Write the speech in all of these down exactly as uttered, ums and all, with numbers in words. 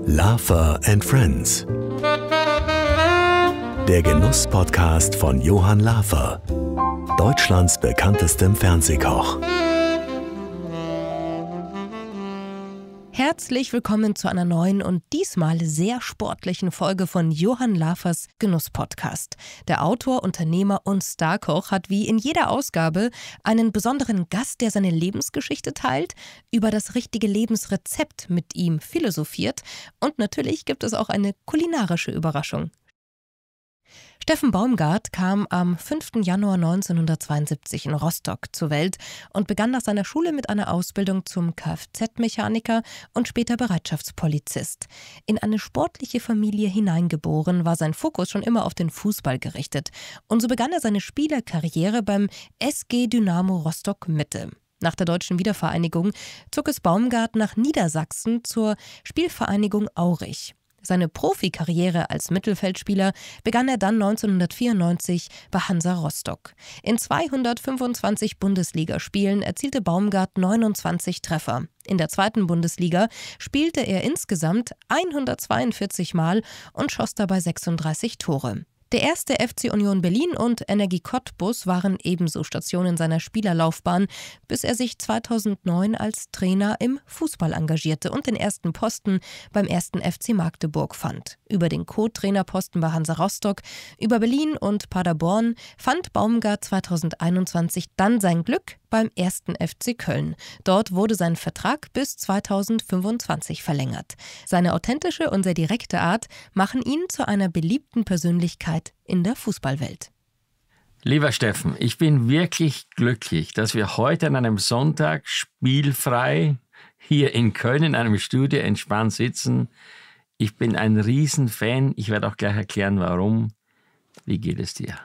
Lafer and Friends. Der Genuss-Podcast von Johann Lafer, Deutschlands bekanntestem Fernsehkoch. Herzlich willkommen zu einer neuen und diesmal sehr sportlichen Folge von Johann Lafers Genuss-Podcast. Der Autor, Unternehmer und Starkoch hat wie in jeder Ausgabe einen besonderen Gast, der seine Lebensgeschichte teilt, über das richtige Lebensrezept mit ihm philosophiert und natürlich gibt es auch eine kulinarische Überraschung. Steffen Baumgart kam am fünften Januar neunzehnhundertzweiundsiebzig in Rostock zur Welt und begann nach seiner Schule mit einer Ausbildung zum Kfz-Mechaniker und später Bereitschaftspolizist. In eine sportliche Familie hineingeboren, war sein Fokus schon immer auf den Fußball gerichtet. Und so begann er seine Spielerkarriere beim S G Dynamo Rostock Mitte. Nach der deutschen Wiedervereinigung zog es Baumgart nach Niedersachsen zur Spielvereinigung Aurich. Seine Profikarriere als Mittelfeldspieler begann er dann neunzehnhundertvierundneunzig bei Hansa Rostock. In zweihundertfünfundzwanzig Bundesligaspielen erzielte Baumgart neunundzwanzig Treffer. In der zweiten Bundesliga spielte er insgesamt hundertzweiundvierzig Mal und schoss dabei sechsunddreißig Tore. Der erste F C Union Berlin und Energie Cottbus waren ebenso Stationen seiner Spielerlaufbahn, bis er sich zweitausendneun als Trainer im Fußball engagierte und den ersten Posten beim ersten F C Magdeburg fand. Über den Co-Trainerposten bei Hansa Rostock, über Berlin und Paderborn fand Baumgart zweitausendeinundzwanzig dann sein Glück beim ersten F C Köln. Dort wurde sein Vertrag bis zweitausendfünfundzwanzig verlängert. Seine authentische und sehr direkte Art machen ihn zu einer beliebten Persönlichkeit in der Fußballwelt. Lieber Steffen, ich bin wirklich glücklich, dass wir heute an einem Sonntag spielfrei hier in Köln in einem Studio entspannt sitzen. Ich bin ein Riesenfan. Ich werde auch gleich erklären, warum. Wie geht es dir?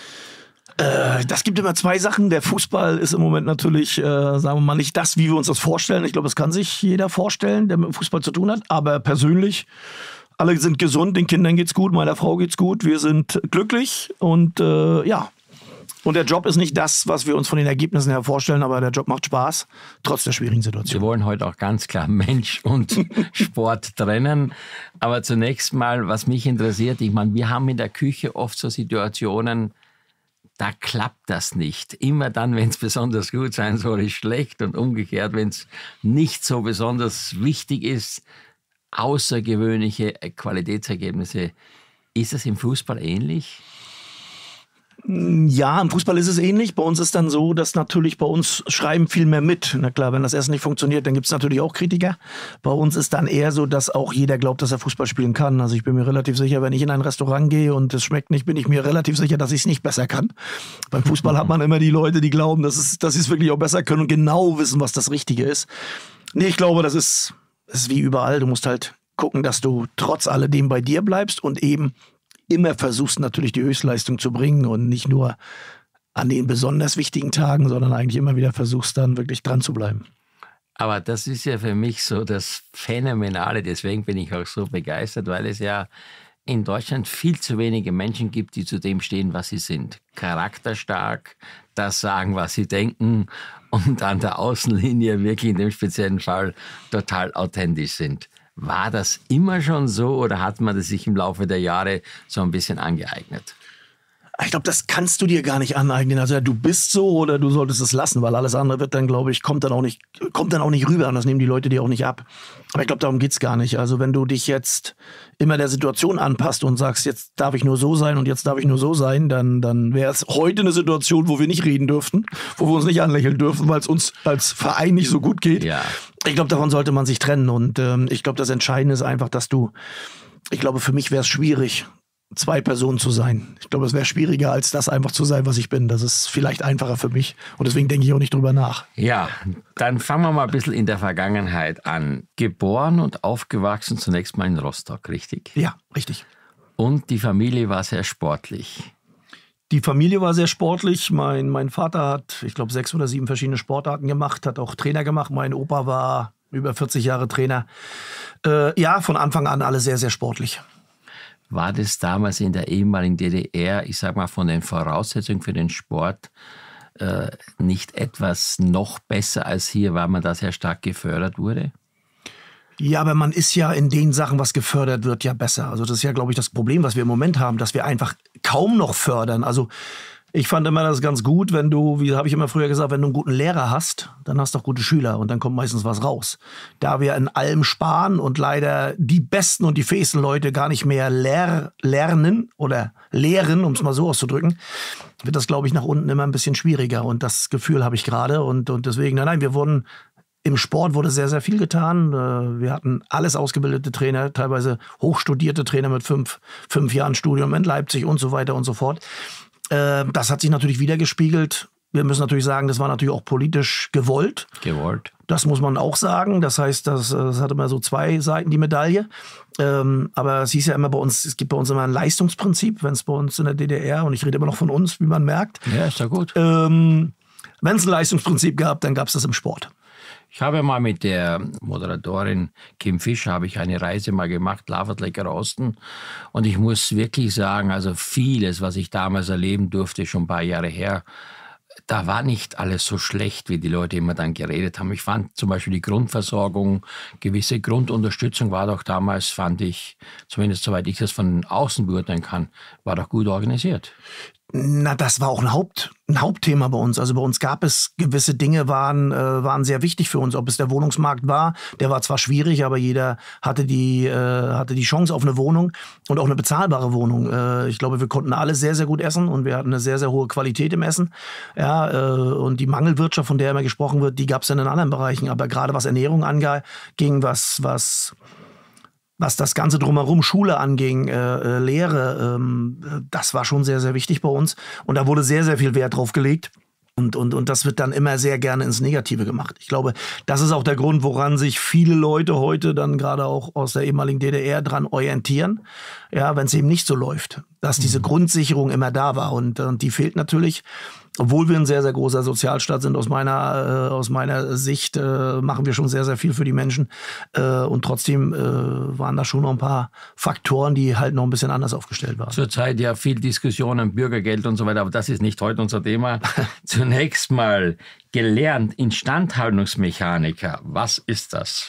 Äh, das gibt immer zwei Sachen. Der Fußball ist im Moment natürlich, äh, sagen wir mal, nicht das, wie wir uns das vorstellen. Ich glaube, das kann sich jeder vorstellen, der mit dem Fußball zu tun hat. Aber persönlich, alle sind gesund, den Kindern geht's gut, meiner Frau geht's gut. Wir sind glücklich und äh, ja. Und der Job ist nicht das, was wir uns von den Ergebnissen her vorstellen, aber der Job macht Spaß, trotz der schwierigen Situation. Wir wollen heute auch ganz klar Mensch und Sport trennen. Aber zunächst mal, was mich interessiert, ich meine, wir haben in der Küche oft so Situationen, da klappt das nicht. Immer dann, wenn es besonders gut sein soll, ist schlecht und umgekehrt, wenn es nicht so besonders wichtig ist, außergewöhnliche Qualitätsergebnisse. Ist das im Fußball ähnlich? Ja, im Fußball ist es ähnlich. Bei uns ist dann so, dass natürlich bei uns schreiben viel mehr mit. Na klar, wenn das erst nicht funktioniert, dann gibt es natürlich auch Kritiker. Bei uns ist dann eher so, dass auch jeder glaubt, dass er Fußball spielen kann. Also ich bin mir relativ sicher, wenn ich in ein Restaurant gehe und es schmeckt nicht, bin ich mir relativ sicher, dass ich es nicht besser kann. Beim Fußball hat man immer die Leute, die glauben, dass, es, dass sie es wirklich auch besser können und genau wissen, was das Richtige ist. Nee, ich glaube, das ist, das ist wie überall. Du musst halt gucken, dass du trotz alledem bei dir bleibst und eben immer versuchst natürlich die Höchstleistung zu bringen und nicht nur an den besonders wichtigen Tagen, sondern eigentlich immer wieder versuchst dann wirklich dran zu bleiben. Aber das ist ja für mich so das Phänomenale, deswegen bin ich auch so begeistert, weil es ja in Deutschland viel zu wenige Menschen gibt, die zu dem stehen, was sie sind. Charakterstark, das sagen, was sie denken und an der Außenlinie wirklich in dem speziellen Fall total authentisch sind. War das immer schon so oder hat man das sich im Laufe der Jahre so ein bisschen angeeignet? Ich glaube, das kannst du dir gar nicht aneignen. Also ja, du bist so oder du solltest es lassen, weil alles andere wird dann, glaube ich, kommt dann auch nicht, kommt dann auch nicht rüber und das nehmen die Leute dir auch nicht ab. Aber ich glaube, darum geht's gar nicht. Also wenn du dich jetzt immer der Situation anpasst und sagst, jetzt darf ich nur so sein und jetzt darf ich nur so sein, dann, dann wäre es heute eine Situation, wo wir nicht reden dürften, wo wir uns nicht anlächeln dürfen, weil es uns als Verein nicht so gut geht. Ja. Ich glaube, davon sollte man sich trennen und ähm, ich glaube, das Entscheidende ist einfach, dass du, ich glaube, für mich wäre es schwierig, zwei Personen zu sein. Ich glaube, es wäre schwieriger, als das einfach zu sein, was ich bin. Das ist vielleicht einfacher für mich und deswegen denke ich auch nicht drüber nach. Ja, dann fangen wir mal ein bisschen in der Vergangenheit an. Geboren und aufgewachsen zunächst mal in Rostock, richtig? Ja, richtig. Und die Familie war sehr sportlich. Die Familie war sehr sportlich. Mein, mein Vater hat, ich glaube, sechs oder sieben verschiedene Sportarten gemacht, hat auch Trainer gemacht. Mein Opa war über vierzig Jahre Trainer. Äh, ja, von Anfang an alle sehr, sehr sportlich. War das damals in der ehemaligen D D R, ich sag mal, von den Voraussetzungen für den Sport äh, nicht etwas noch besser als hier, weil man da sehr stark gefördert wurde? Ja, aber man ist ja in den Sachen, was gefördert wird, ja besser. Also das ist ja, glaube ich, das Problem, was wir im Moment haben, dass wir einfach kaum noch fördern. Also ich fand immer das ganz gut, wenn du, wie habe ich immer früher gesagt, wenn du einen guten Lehrer hast, dann hast du auch gute Schüler und dann kommt meistens was raus. Da wir in allem sparen und leider die besten und die fähigsten Leute gar nicht mehr lehr lernen oder lehren, um es mal so auszudrücken, wird das, glaube ich, nach unten immer ein bisschen schwieriger. Und das Gefühl habe ich gerade. Und, und deswegen, nein, nein, wir wurden... Im Sport wurde sehr, sehr viel getan. Wir hatten alles ausgebildete Trainer, teilweise hochstudierte Trainer mit fünf, fünf Jahren Studium in Leipzig und so weiter und so fort. Das hat sich natürlich wiedergespiegelt. Wir müssen natürlich sagen, das war natürlich auch politisch gewollt. Gewollt. Das muss man auch sagen. Das heißt, das, das hat immer so zwei Seiten, die Medaille. Aber es hieß ja immer bei uns, es gibt bei uns immer ein Leistungsprinzip, wenn es bei uns in der D D R, und ich rede immer noch von uns, wie man merkt. Ja, ist ja gut. Ähm, wenn es ein Leistungsprinzip gab, dann gab es das im Sport. Ich habe mal mit der Moderatorin Kim Fischer habe ich eine Reise mal gemacht, Lafertlecker Osten. Und ich muss wirklich sagen, also vieles, was ich damals erleben durfte, schon ein paar Jahre her, da war nicht alles so schlecht, wie die Leute immer dann geredet haben. Ich fand zum Beispiel die Grundversorgung, gewisse Grundunterstützung war doch damals, fand ich, zumindest soweit ich das von außen beurteilen kann, war doch gut organisiert. Na, das war auch ein, Haupt, ein Hauptthema bei uns. Also bei uns gab es gewisse Dinge, waren, äh, waren sehr wichtig für uns. Ob es der Wohnungsmarkt war, der war zwar schwierig, aber jeder hatte die, äh, hatte die Chance auf eine Wohnung und auch eine bezahlbare Wohnung. Äh, ich glaube, wir konnten alle sehr, sehr gut essen und wir hatten eine sehr, sehr hohe Qualität im Essen. Ja, äh, und die Mangelwirtschaft, von der immer gesprochen wird, die gab es in den anderen Bereichen. Aber gerade was Ernährung anging, was... was Was das Ganze drumherum, Schule anging, äh, Lehre, ähm, das war schon sehr, sehr wichtig bei uns. Und da wurde sehr, sehr viel Wert drauf gelegt. Und, und, und das wird dann immer sehr gerne ins Negative gemacht. Ich glaube, das ist auch der Grund, woran sich viele Leute heute dann gerade auch aus der ehemaligen D D R dran orientieren. Ja, wenn es eben nicht so läuft. Dass diese mhm. Grundsicherung immer da war. Und, und die fehlt natürlich. Obwohl wir ein sehr, sehr großer Sozialstaat sind, aus meiner, äh, aus meiner Sicht äh, machen wir schon sehr, sehr viel für die Menschen. Äh, und trotzdem äh, waren da schon noch ein paar Faktoren, die halt noch ein bisschen anders aufgestellt waren. Zurzeit ja viel Diskussionen, Bürgergeld und so weiter, aber das ist nicht heute unser Thema. Zunächst mal gelernt, Instandhaltungsmechaniker. Was ist das?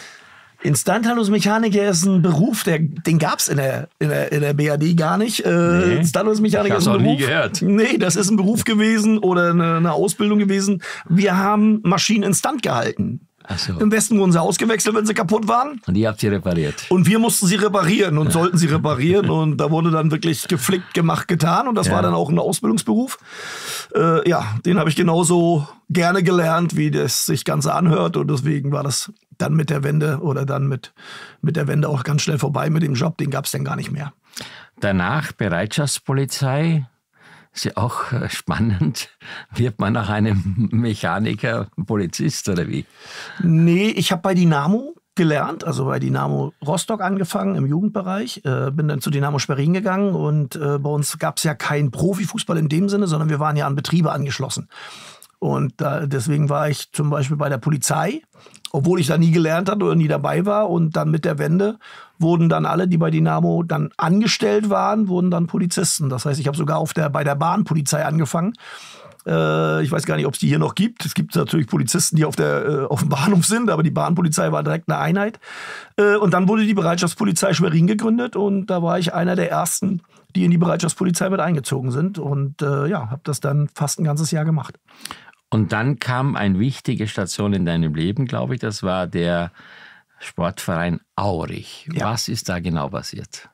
Instandhaltungsmechaniker ist ein Beruf, der, den gab es in der, in, der, in der B R D gar nicht. Äh, nee, Instandhaltungsmechaniker ist ein Beruf. Nie gehört. Nee, das ist ein Beruf gewesen oder eine, eine Ausbildung gewesen. Wir haben Maschinen instand gehalten. Ach so. Im Westen wurden sie ausgewechselt, wenn sie kaputt waren. Und ihr habt sie repariert. Und wir mussten sie reparieren und sollten sie reparieren. Und da wurde dann wirklich geflickt, gemacht, getan. Und das ja. war dann auch ein Ausbildungsberuf. Äh, ja, den habe ich genauso gerne gelernt, wie das sich Ganze anhört. Und deswegen war das dann mit der Wende oder dann mit, mit der Wende auch ganz schnell vorbei mit dem Job. Den gab es dann gar nicht mehr. Danach Bereitschaftspolizei. Ist ja auch spannend. Wird man nach einem Mechaniker Polizist oder wie? Nee, ich habe bei Dynamo gelernt, also bei Dynamo Rostock angefangen im Jugendbereich. Äh, bin dann zu Dynamo Schwerin gegangen und äh, bei uns gab es ja keinen Profifußball in dem Sinne, sondern wir waren ja an Betriebe angeschlossen. Und äh, deswegen war ich zum Beispiel bei der Polizei, obwohl ich da nie gelernt hatte oder nie dabei war. Und dann mit der Wende wurden dann alle, die bei Dynamo dann angestellt waren, wurden dann Polizisten. Das heißt, ich habe sogar auf der, bei der Bahnpolizei angefangen. Äh, ich weiß gar nicht, ob es die hier noch gibt. Es gibt natürlich Polizisten, die auf, der, äh, auf dem Bahnhof sind, aber die Bahnpolizei war direkt eine Einheit. Äh, und dann wurde die Bereitschaftspolizei Schwerin gegründet und da war ich einer der ersten, die in die Bereitschaftspolizei mit eingezogen sind. Und äh, ja, habe das dann fast ein ganzes Jahr gemacht. Und dann kam eine wichtige Station in deinem Leben, glaube ich. Das war der Sportverein Aurich. Ja. Was ist da genau passiert?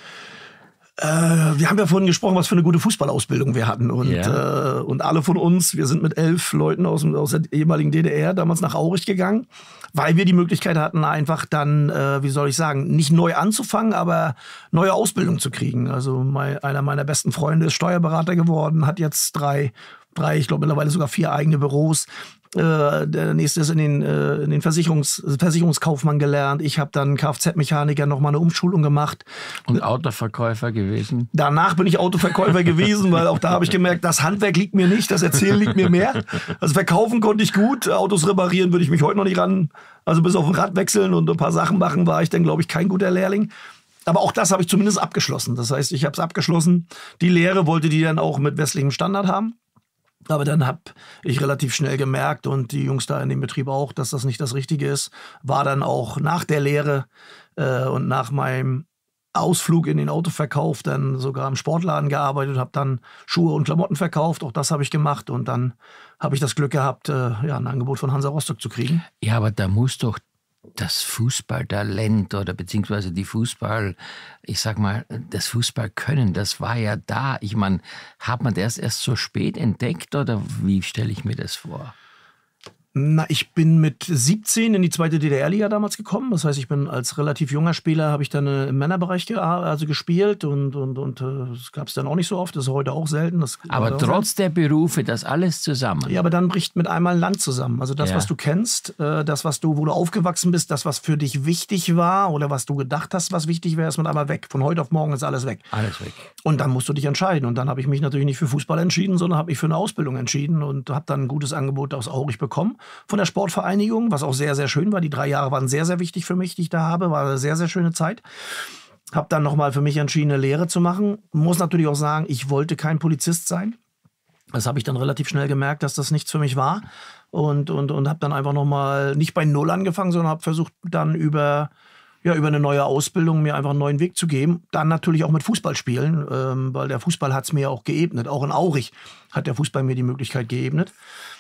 Äh, wir haben ja vorhin gesprochen, was für eine gute Fußballausbildung wir hatten. Und, ja. äh, und alle von uns, wir sind mit elf Leuten aus, aus der ehemaligen D D R damals nach Aurich gegangen, weil wir die Möglichkeit hatten, einfach dann, äh, wie soll ich sagen, nicht neu anzufangen, aber neue Ausbildung zu kriegen. Also mein, einer meiner besten Freunde ist Steuerberater geworden, hat jetzt drei Drei, ich glaube mittlerweile sogar vier eigene Büros. Äh, der nächste ist in den, äh, in den Versicherungs Versicherungskaufmann gelernt. Ich habe dann Kfz-Mechaniker nochmal eine Umschulung gemacht. Und Autoverkäufer gewesen? Danach bin ich Autoverkäufer gewesen, weil auch da habe ich gemerkt, das Handwerk liegt mir nicht, das Erzählen liegt mir mehr. Also verkaufen konnte ich gut, Autos reparieren würde ich mich heute noch nicht ran. Also bis auf ein Rad wechseln und ein paar Sachen machen, war ich dann, glaube ich, kein guter Lehrling. Aber auch das habe ich zumindest abgeschlossen. Das heißt, ich habe es abgeschlossen. Die Lehre wollte die dann auch mit westlichem Standard haben. Aber dann habe ich relativ schnell gemerkt und die Jungs da in dem Betrieb auch, dass das nicht das Richtige ist. War dann auch nach der Lehre äh, und nach meinem Ausflug in den Autoverkauf dann sogar im Sportladen gearbeitet, habe dann Schuhe und Klamotten verkauft. Auch das habe ich gemacht und dann habe ich das Glück gehabt, äh, ja, ein Angebot von Hansa Rostock zu kriegen. Ja, aber da muss doch das Fußballtalent oder beziehungsweise die Fußball, ich sag mal, das Fußballkönnen, das war ja da. Ich meine, hat man das erst so spät entdeckt oder wie stelle ich mir das vor? Na, ich bin mit siebzehn in die zweite D D R-Liga damals gekommen. Das heißt, ich bin als relativ junger Spieler, habe ich dann äh, im Männerbereich ge also gespielt und, und, und äh, das gab es dann auch nicht so oft. Das ist heute auch selten. Das aber trotz der Berufe, das alles zusammen. Ja, aber dann bricht mit einmal ein Land zusammen. Also das, ja. was du kennst, äh, das, was du, wo du aufgewachsen bist, das, was für dich wichtig war oder was du gedacht hast, was wichtig wäre, ist mit einmal weg. Von heute auf morgen ist alles weg. Alles weg. Und dann musst du dich entscheiden. Und dann habe ich mich natürlich nicht für Fußball entschieden, sondern habe mich für eine Ausbildung entschieden und habe dann ein gutes Angebot aus Aurich bekommen von der Sportvereinigung, was auch sehr, sehr schön war. Die drei Jahre waren sehr, sehr wichtig für mich, die ich da habe. War eine sehr, sehr schöne Zeit. Habe dann nochmal für mich entschieden, eine Lehre zu machen. Muss natürlich auch sagen, ich wollte kein Polizist sein. Das habe ich dann relativ schnell gemerkt, dass das nichts für mich war. Und, und, und habe dann einfach nochmal nicht bei Null angefangen, sondern habe versucht, dann über, ja, über eine neue Ausbildung mir einfach einen neuen Weg zu geben. Dann natürlich auch mit Fußball spielen, ähm, weil der Fußball hat es mir auch geebnet. Auch in Aurich hat der Fußball mir die Möglichkeit geebnet.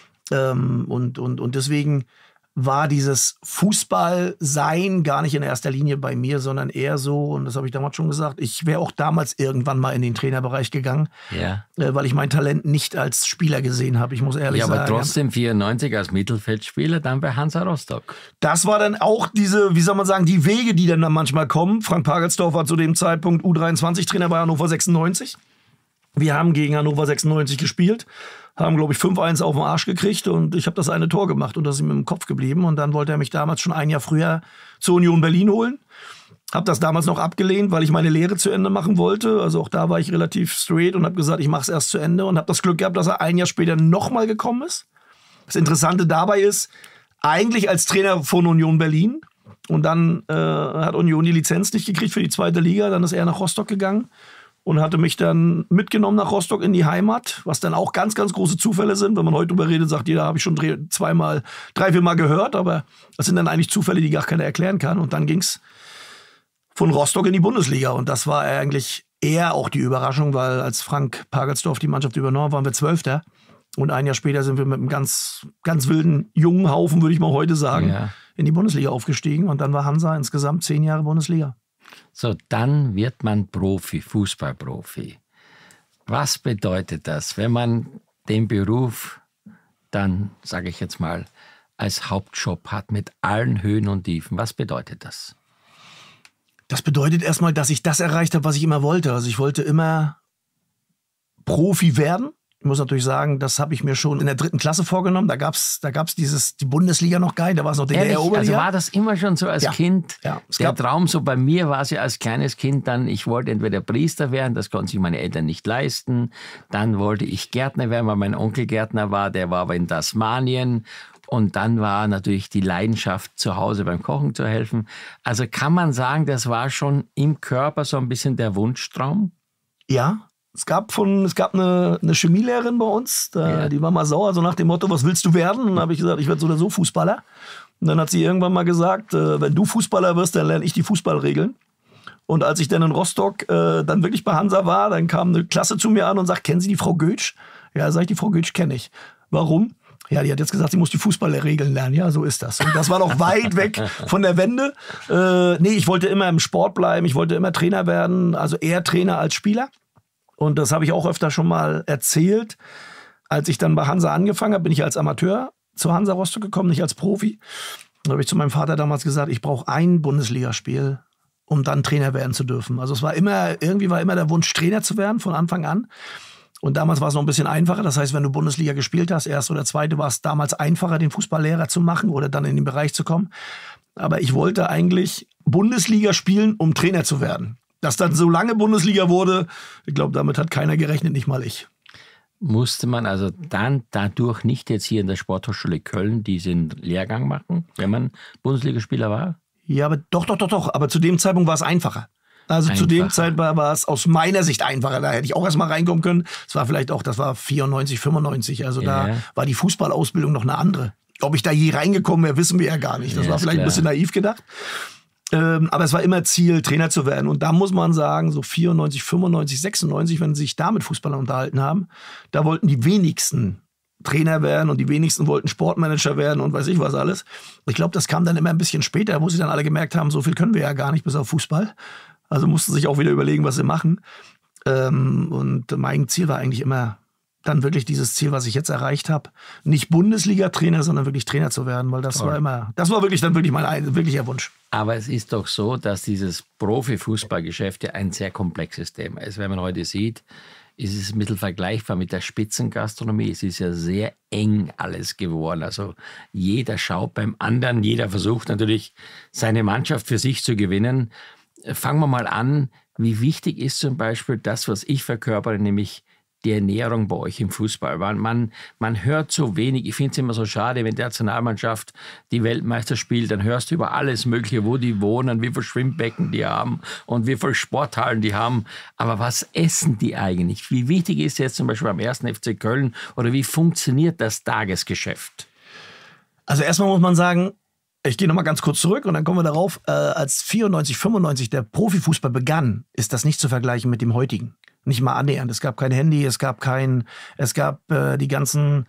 Ähm, und, und, und deswegen war dieses Fußballsein gar nicht in erster Linie bei mir, sondern eher so, und das habe ich damals schon gesagt, ich wäre auch damals irgendwann mal in den Trainerbereich gegangen, ja. äh, weil ich mein Talent nicht als Spieler gesehen habe, ich muss ehrlich sagen. Ja, aber sagen, trotzdem vierundneunzig als Mittelfeldspieler dann bei Hansa Rostock. Das war dann auch diese, wie soll man sagen, die Wege, die dann, dann manchmal kommen. Frank Pagelsdorf war zu dem Zeitpunkt U dreiundzwanzig-Trainer bei Hannover sechsundneunzig. Wir haben gegen Hannover sechsundneunzig gespielt, haben, glaube ich, fünf eins auf den Arsch gekriegt und ich habe das eine Tor gemacht und das ist ihm im Kopf geblieben. Und dann wollte er mich damals schon ein Jahr früher zur Union Berlin holen. Habe das damals noch abgelehnt, weil ich meine Lehre zu Ende machen wollte. Also auch da war ich relativ straight und habe gesagt, ich mache es erst zu Ende und habe das Glück gehabt, dass er ein Jahr später nochmal gekommen ist. Das Interessante dabei ist, eigentlich als Trainer von Union Berlin und dann äh, hat Union die Lizenz nicht gekriegt für die zweite Liga, dann ist er nach Rostock gegangen. Und hatte mich dann mitgenommen nach Rostock in die Heimat, was dann auch ganz, ganz große Zufälle sind. Wenn man heute drüber redet, sagt jeder, habe ich schon zweimal, drei, vier Mal gehört. Aber das sind dann eigentlich Zufälle, die gar keiner erklären kann. Und dann ging es von Rostock in die Bundesliga. Und das war eigentlich eher auch die Überraschung, weil als Frank Pagelsdorf die Mannschaft übernommen, waren wir Zwölfter. Und ein Jahr später sind wir mit einem ganz, ganz wilden jungen Haufen, würde ich mal heute sagen, ja. in die Bundesliga aufgestiegen. Und dann war Hansa insgesamt zehn Jahre Bundesliga. So, dann wird man Profi, Fußballprofi. Was bedeutet das, wenn man den Beruf dann, sage ich jetzt mal, als Hauptjob hat mit allen Höhen und Tiefen? Was bedeutet das? Das bedeutet erstmal, dass ich das erreicht habe, was ich immer wollte. Also ich wollte immer Profi werden. Ich muss natürlich sagen, das habe ich mir schon in der dritten Klasse vorgenommen. Da gab es da gab's dieses, die Bundesliga noch gar nicht, da war es noch D D R-Oberliga. Also war das immer schon so als ja. Kind? Ja. Der Traum, so bei mir war es ja als kleines Kind dann, ich wollte entweder Priester werden, das konnten sich meine Eltern nicht leisten. Dann wollte ich Gärtner werden, weil mein Onkel Gärtner war, der war aber in Tasmanien. Und dann war natürlich die Leidenschaft, zu Hause beim Kochen zu helfen. Also kann man sagen, das war schon im Körper so ein bisschen der Wunschtraum? Ja. Es gab, von, es gab eine, eine Chemielehrerin bei uns, da, ja. die war mal sauer, so nach dem Motto, was willst du werden? Und dann habe ich gesagt, ich werde so oder so Fußballer. Und dann hat sie irgendwann mal gesagt, äh, wenn du Fußballer wirst, dann lerne ich die Fußballregeln. Und als ich dann in Rostock äh, dann wirklich bei Hansa war, dann kam eine Klasse zu mir an und sagt, kennen Sie die Frau Götsch? Ja, sag ich, die Frau Götsch kenne ich. Warum? Ja, die hat jetzt gesagt, sie muss die Fußballregeln lernen. Ja, so ist das. Und das war noch weit weg von der Wende. Äh, nee, ich wollte immer im Sport bleiben, ich wollte immer Trainer werden, also eher Trainer als Spieler. Und das habe ich auch öfter schon mal erzählt. Als ich dann bei Hansa angefangen habe, bin ich als Amateur zu Hansa Rostock gekommen, nicht als Profi. Da habe ich zu meinem Vater damals gesagt, ich brauche ein Bundesligaspiel, um dann Trainer werden zu dürfen. Also es war immer, irgendwie war immer der Wunsch, Trainer zu werden von Anfang an. Und damals war es noch ein bisschen einfacher. Das heißt, wenn du Bundesliga gespielt hast, erste oder zweite, war es damals einfacher, den Fußballlehrer zu machen oder dann in den Bereich zu kommen. Aber ich wollte eigentlich Bundesliga spielen, um Trainer zu werden. Dass dann so lange Bundesliga wurde, ich glaube, damit hat keiner gerechnet, nicht mal ich. Musste man also dann dadurch nicht jetzt hier in der Sporthochschule Köln diesen Lehrgang machen, wenn man Bundesligaspieler war? Ja, aber doch, doch, doch, doch. Aber zu dem Zeitpunkt war es einfacher. Also einfacher. zu dem Zeit war, war es aus meiner Sicht einfacher. Da hätte ich auch erst mal reinkommen können. Es war vielleicht auch, das war vierundneunzig, fünfundneunzig. Also ja. da war die Fußballausbildung noch eine andere. Ob ich da je reingekommen wäre, wissen wir ja gar nicht. Das ja, war vielleicht klar. ein bisschen naiv gedacht. Ähm, aber es war immer Ziel, Trainer zu werden. Und da muss man sagen, so vierundneunzig, fünfundneunzig, sechsundneunzig, wenn sie sich da mit Fußballern unterhalten haben, da wollten die wenigsten Trainer werden und die wenigsten wollten Sportmanager werden und weiß ich was alles. Ich glaube, das kam dann immer ein bisschen später, wo sie dann alle gemerkt haben, so viel können wir ja gar nicht bis auf Fußball. Also mussten sich auch wieder überlegen, was sie machen. Ähm, und mein Ziel war eigentlich immer dann wirklich dieses Ziel, was ich jetzt erreicht habe, nicht Bundesliga-Trainer, sondern wirklich Trainer zu werden, weil das Toll. war immer, das war wirklich dann wirklich mein ein, wirklicher Wunsch. Aber es ist doch so, dass dieses Profifußballgeschäft ja ein sehr komplexes Thema ist. Wenn man heute sieht, ist es ein bisschen vergleichbar mit der Spitzengastronomie. Es ist ja sehr eng alles geworden. Also jeder schaut beim anderen, jeder versucht natürlich, seine Mannschaft für sich zu gewinnen. Fangen wir mal an, wie wichtig ist zum Beispiel das, was ich verkörpere, nämlich die Ernährung bei euch im Fußball. Man, man, man hört so wenig. Ich finde es immer so schade, wenn die Nationalmannschaft die Weltmeister spielt, dann hörst du über alles Mögliche, wo die wohnen, wie viele Schwimmbecken die haben und wie viele Sporthallen die haben. Aber was essen die eigentlich? Wie wichtig ist jetzt zum Beispiel am ersten F C Köln oder wie funktioniert das Tagesgeschäft? Also erstmal muss man sagen, ich gehe nochmal ganz kurz zurück und dann kommen wir darauf, äh, als vierundneunzig, fünfundneunzig der Profifußball begann, ist das nicht zu vergleichen mit dem heutigen. Nicht mal annähernd. Es gab kein Handy, es gab kein, es gab äh, die ganzen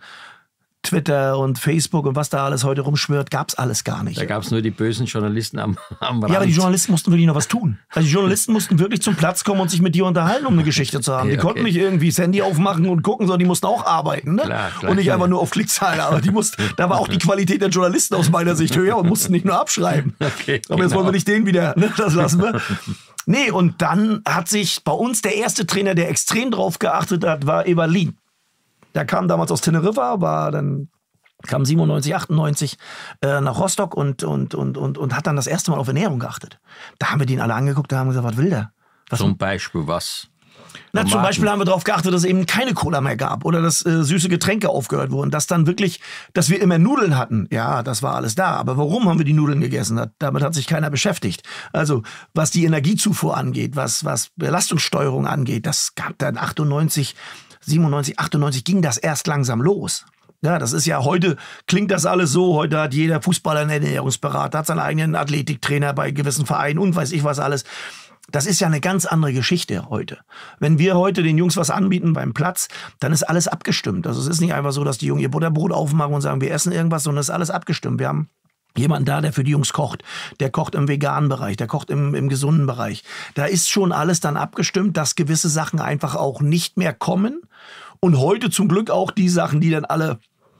Twitter und Facebook und was da alles heute rumschwirrt, gab es alles gar nicht. Da gab es nur die bösen Journalisten am, am Rand. Ja, aber die Journalisten mussten wirklich noch was tun. Also die Journalisten mussten wirklich zum Platz kommen und sich mit dir unterhalten, um eine Geschichte zu haben. Okay, Die konnten okay. nicht irgendwie das Handy aufmachen und gucken, sondern die mussten auch arbeiten. Ne? Klar, klar, und nicht klar. einfach nur auf Klickzahlen. Aber die mussten, da war auch die Qualität der Journalisten aus meiner Sicht höher und mussten nicht nur abschreiben. Okay, aber jetzt genau. wollen wir nicht den wieder, ne? Das lassen wir. Nee, und dann hat sich bei uns der erste Trainer, der extrem drauf geachtet hat, war Eberlin. Der kam damals aus Teneriffa, war dann kam siebenundneunzig, achtundneunzig äh, nach Rostock und, und, und, und, und hat dann das erste Mal auf Ernährung geachtet. Da haben wir den alle angeguckt, da haben wir gesagt, was will der? Was Zum Beispiel was? Na, zum Tomaten. Beispiel haben wir darauf geachtet, dass es eben keine Cola mehr gab oder dass äh, süße Getränke aufgehört wurden. Dass dann wirklich, dass wir immer Nudeln hatten. Ja, das war alles da. Aber warum haben wir die Nudeln gegessen? Das, damit hat sich keiner beschäftigt. Also, was die Energiezufuhr angeht, was, was Belastungssteuerung angeht, das gab dann achtundneunzig, siebenundneunzig, achtundneunzig ging das erst langsam los. Ja, das ist ja heute, klingt das alles so, heute hat jeder Fußballer einen Ernährungsberater, hat seinen eigenen Athletiktrainer bei gewissen Vereinen und weiß ich was alles. Das ist ja eine ganz andere Geschichte heute. Wenn wir heute den Jungs was anbieten beim Platz, dann ist alles abgestimmt. Also es ist nicht einfach so, dass die Jungs ihr Butterbrot aufmachen und sagen, wir essen irgendwas, sondern es ist alles abgestimmt. Wir haben jemanden da, der für die Jungs kocht. Der kocht im veganen Bereich, der kocht im, im gesunden Bereich. Da ist schon alles dann abgestimmt, dass gewisse Sachen einfach auch nicht mehr kommen. Und heute zum Glück auch die Sachen, die dann alle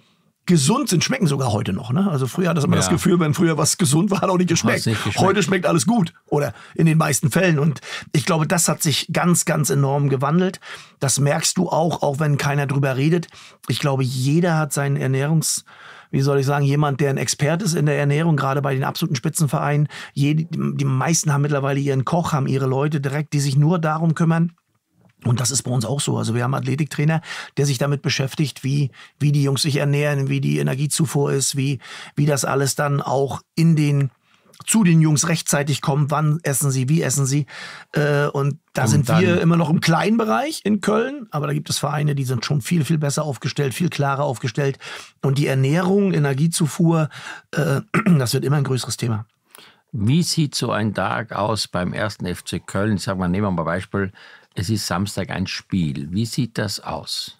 gesund sind, schmecken sogar heute noch. Ne? Also früher hat das immer Ja. das Gefühl, wenn früher was gesund war, hat auch nicht geschmeckt. Hat's nicht geschmeckt. Heute schmeckt alles gut. Oder in den meisten Fällen. Und ich glaube, das hat sich ganz, ganz enorm gewandelt. Das merkst du auch, auch wenn keiner drüber redet. Ich glaube, jeder hat seinen Ernährungs... Wie soll ich sagen, jemand, der ein Experte ist in der Ernährung, gerade bei den absoluten Spitzenvereinen. Jede, die meisten haben mittlerweile ihren Koch, haben ihre Leute direkt, die sich nur darum kümmern. Und das ist bei uns auch so. Also wir haben einen Athletiktrainer, der sich damit beschäftigt, wie, wie die Jungs sich ernähren, wie die Energiezufuhr ist, wie, wie das alles dann auch in den, zu den Jungs rechtzeitig kommt. Wann essen sie, wie essen sie. Äh, und da Und sind dann- wir immer noch im kleinen Bereich in Köln. Aber da gibt es Vereine, die sind schon viel, viel besser aufgestellt, viel klarer aufgestellt. Und die Ernährung, Energiezufuhr, äh, das wird immer ein größeres Thema. Wie sieht so ein Tag aus beim ersten F C Köln? Sagen wir, nehmen wir mal ein Beispiel. Es ist Samstag ein Spiel. Wie sieht das aus?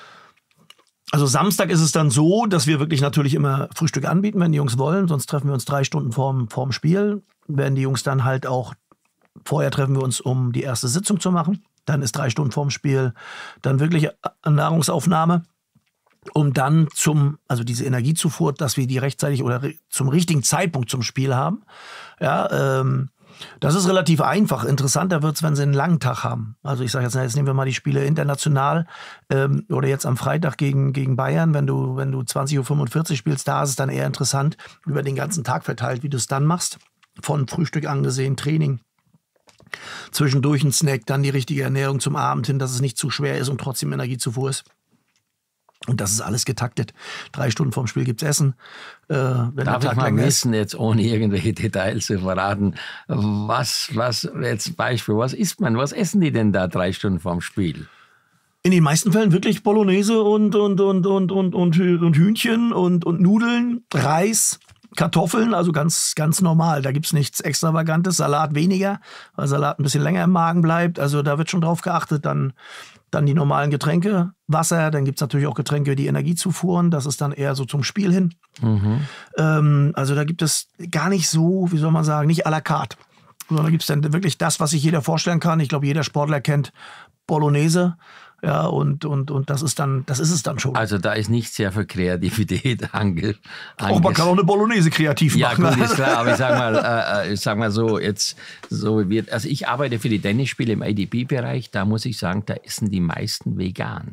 Also Samstag ist es dann so, dass wir wirklich natürlich immer Frühstück anbieten, wenn die Jungs wollen. Sonst treffen wir uns drei Stunden vorm, vorm Spiel. Werden die Jungs dann halt auch, vorher treffen wir uns, um die erste Sitzung zu machen. Dann ist drei Stunden vorm Spiel dann wirklich Nahrungsaufnahme. Um dann zum, also diese Energiezufuhr, dass wir die rechtzeitig oder zum richtigen Zeitpunkt zum Spiel haben. Ja, ähm, das ist relativ einfach. Interessanter wird es, wenn sie einen langen Tag haben. Also ich sage jetzt, na, jetzt nehmen wir mal die Spiele international ähm, oder jetzt am Freitag gegen, gegen Bayern, wenn du, wenn du zwanzig Uhr fünfundvierzig spielst, da ist es dann eher interessant, über den ganzen Tag verteilt, wie du es dann machst. Von Frühstück angesehen, Training, zwischendurch ein Snack, dann die richtige Ernährung zum Abend hin, dass es nicht zu schwer ist und trotzdem Energiezufuhr ist. Und das ist alles getaktet. Drei Stunden vorm Spiel gibt's Essen. Äh, wenn Darf ich mal wissen, jetzt ohne irgendwelche Details zu verraten, was, was, jetzt Beispiel, was isst man, was essen die denn da drei Stunden vorm Spiel? In den meisten Fällen wirklich Bolognese und, und, und, und, und, und, und Hühnchen und, und Nudeln, Reis, Kartoffeln, also ganz, ganz normal. Da gibt's nichts Extravagantes, Salat weniger, weil Salat ein bisschen länger im Magen bleibt. Also da wird schon drauf geachtet. Dann Dann die normalen Getränke, Wasser, dann gibt es natürlich auch Getränke, die Energiezufuhren, das ist dann eher so zum Spiel hin. Mhm. Ähm, also da gibt es gar nicht so, wie soll man sagen, nicht à la carte. Sondern da gibt es dann wirklich das, was sich jeder vorstellen kann. Ich glaube, jeder Sportler kennt Bolognese. Ja, und, und, und das ist dann, das ist es dann schon. Also da ist nicht sehr viel Kreativität ange... Auch man kann auch eine Bolognese kreativ ja, machen. Ja, gut, ist klar, aber ich sag mal, äh, ich sag mal so, jetzt so wird, also ich arbeite für die Tennisspiele im A D P-Bereich, da muss ich sagen, da essen die meisten vegan.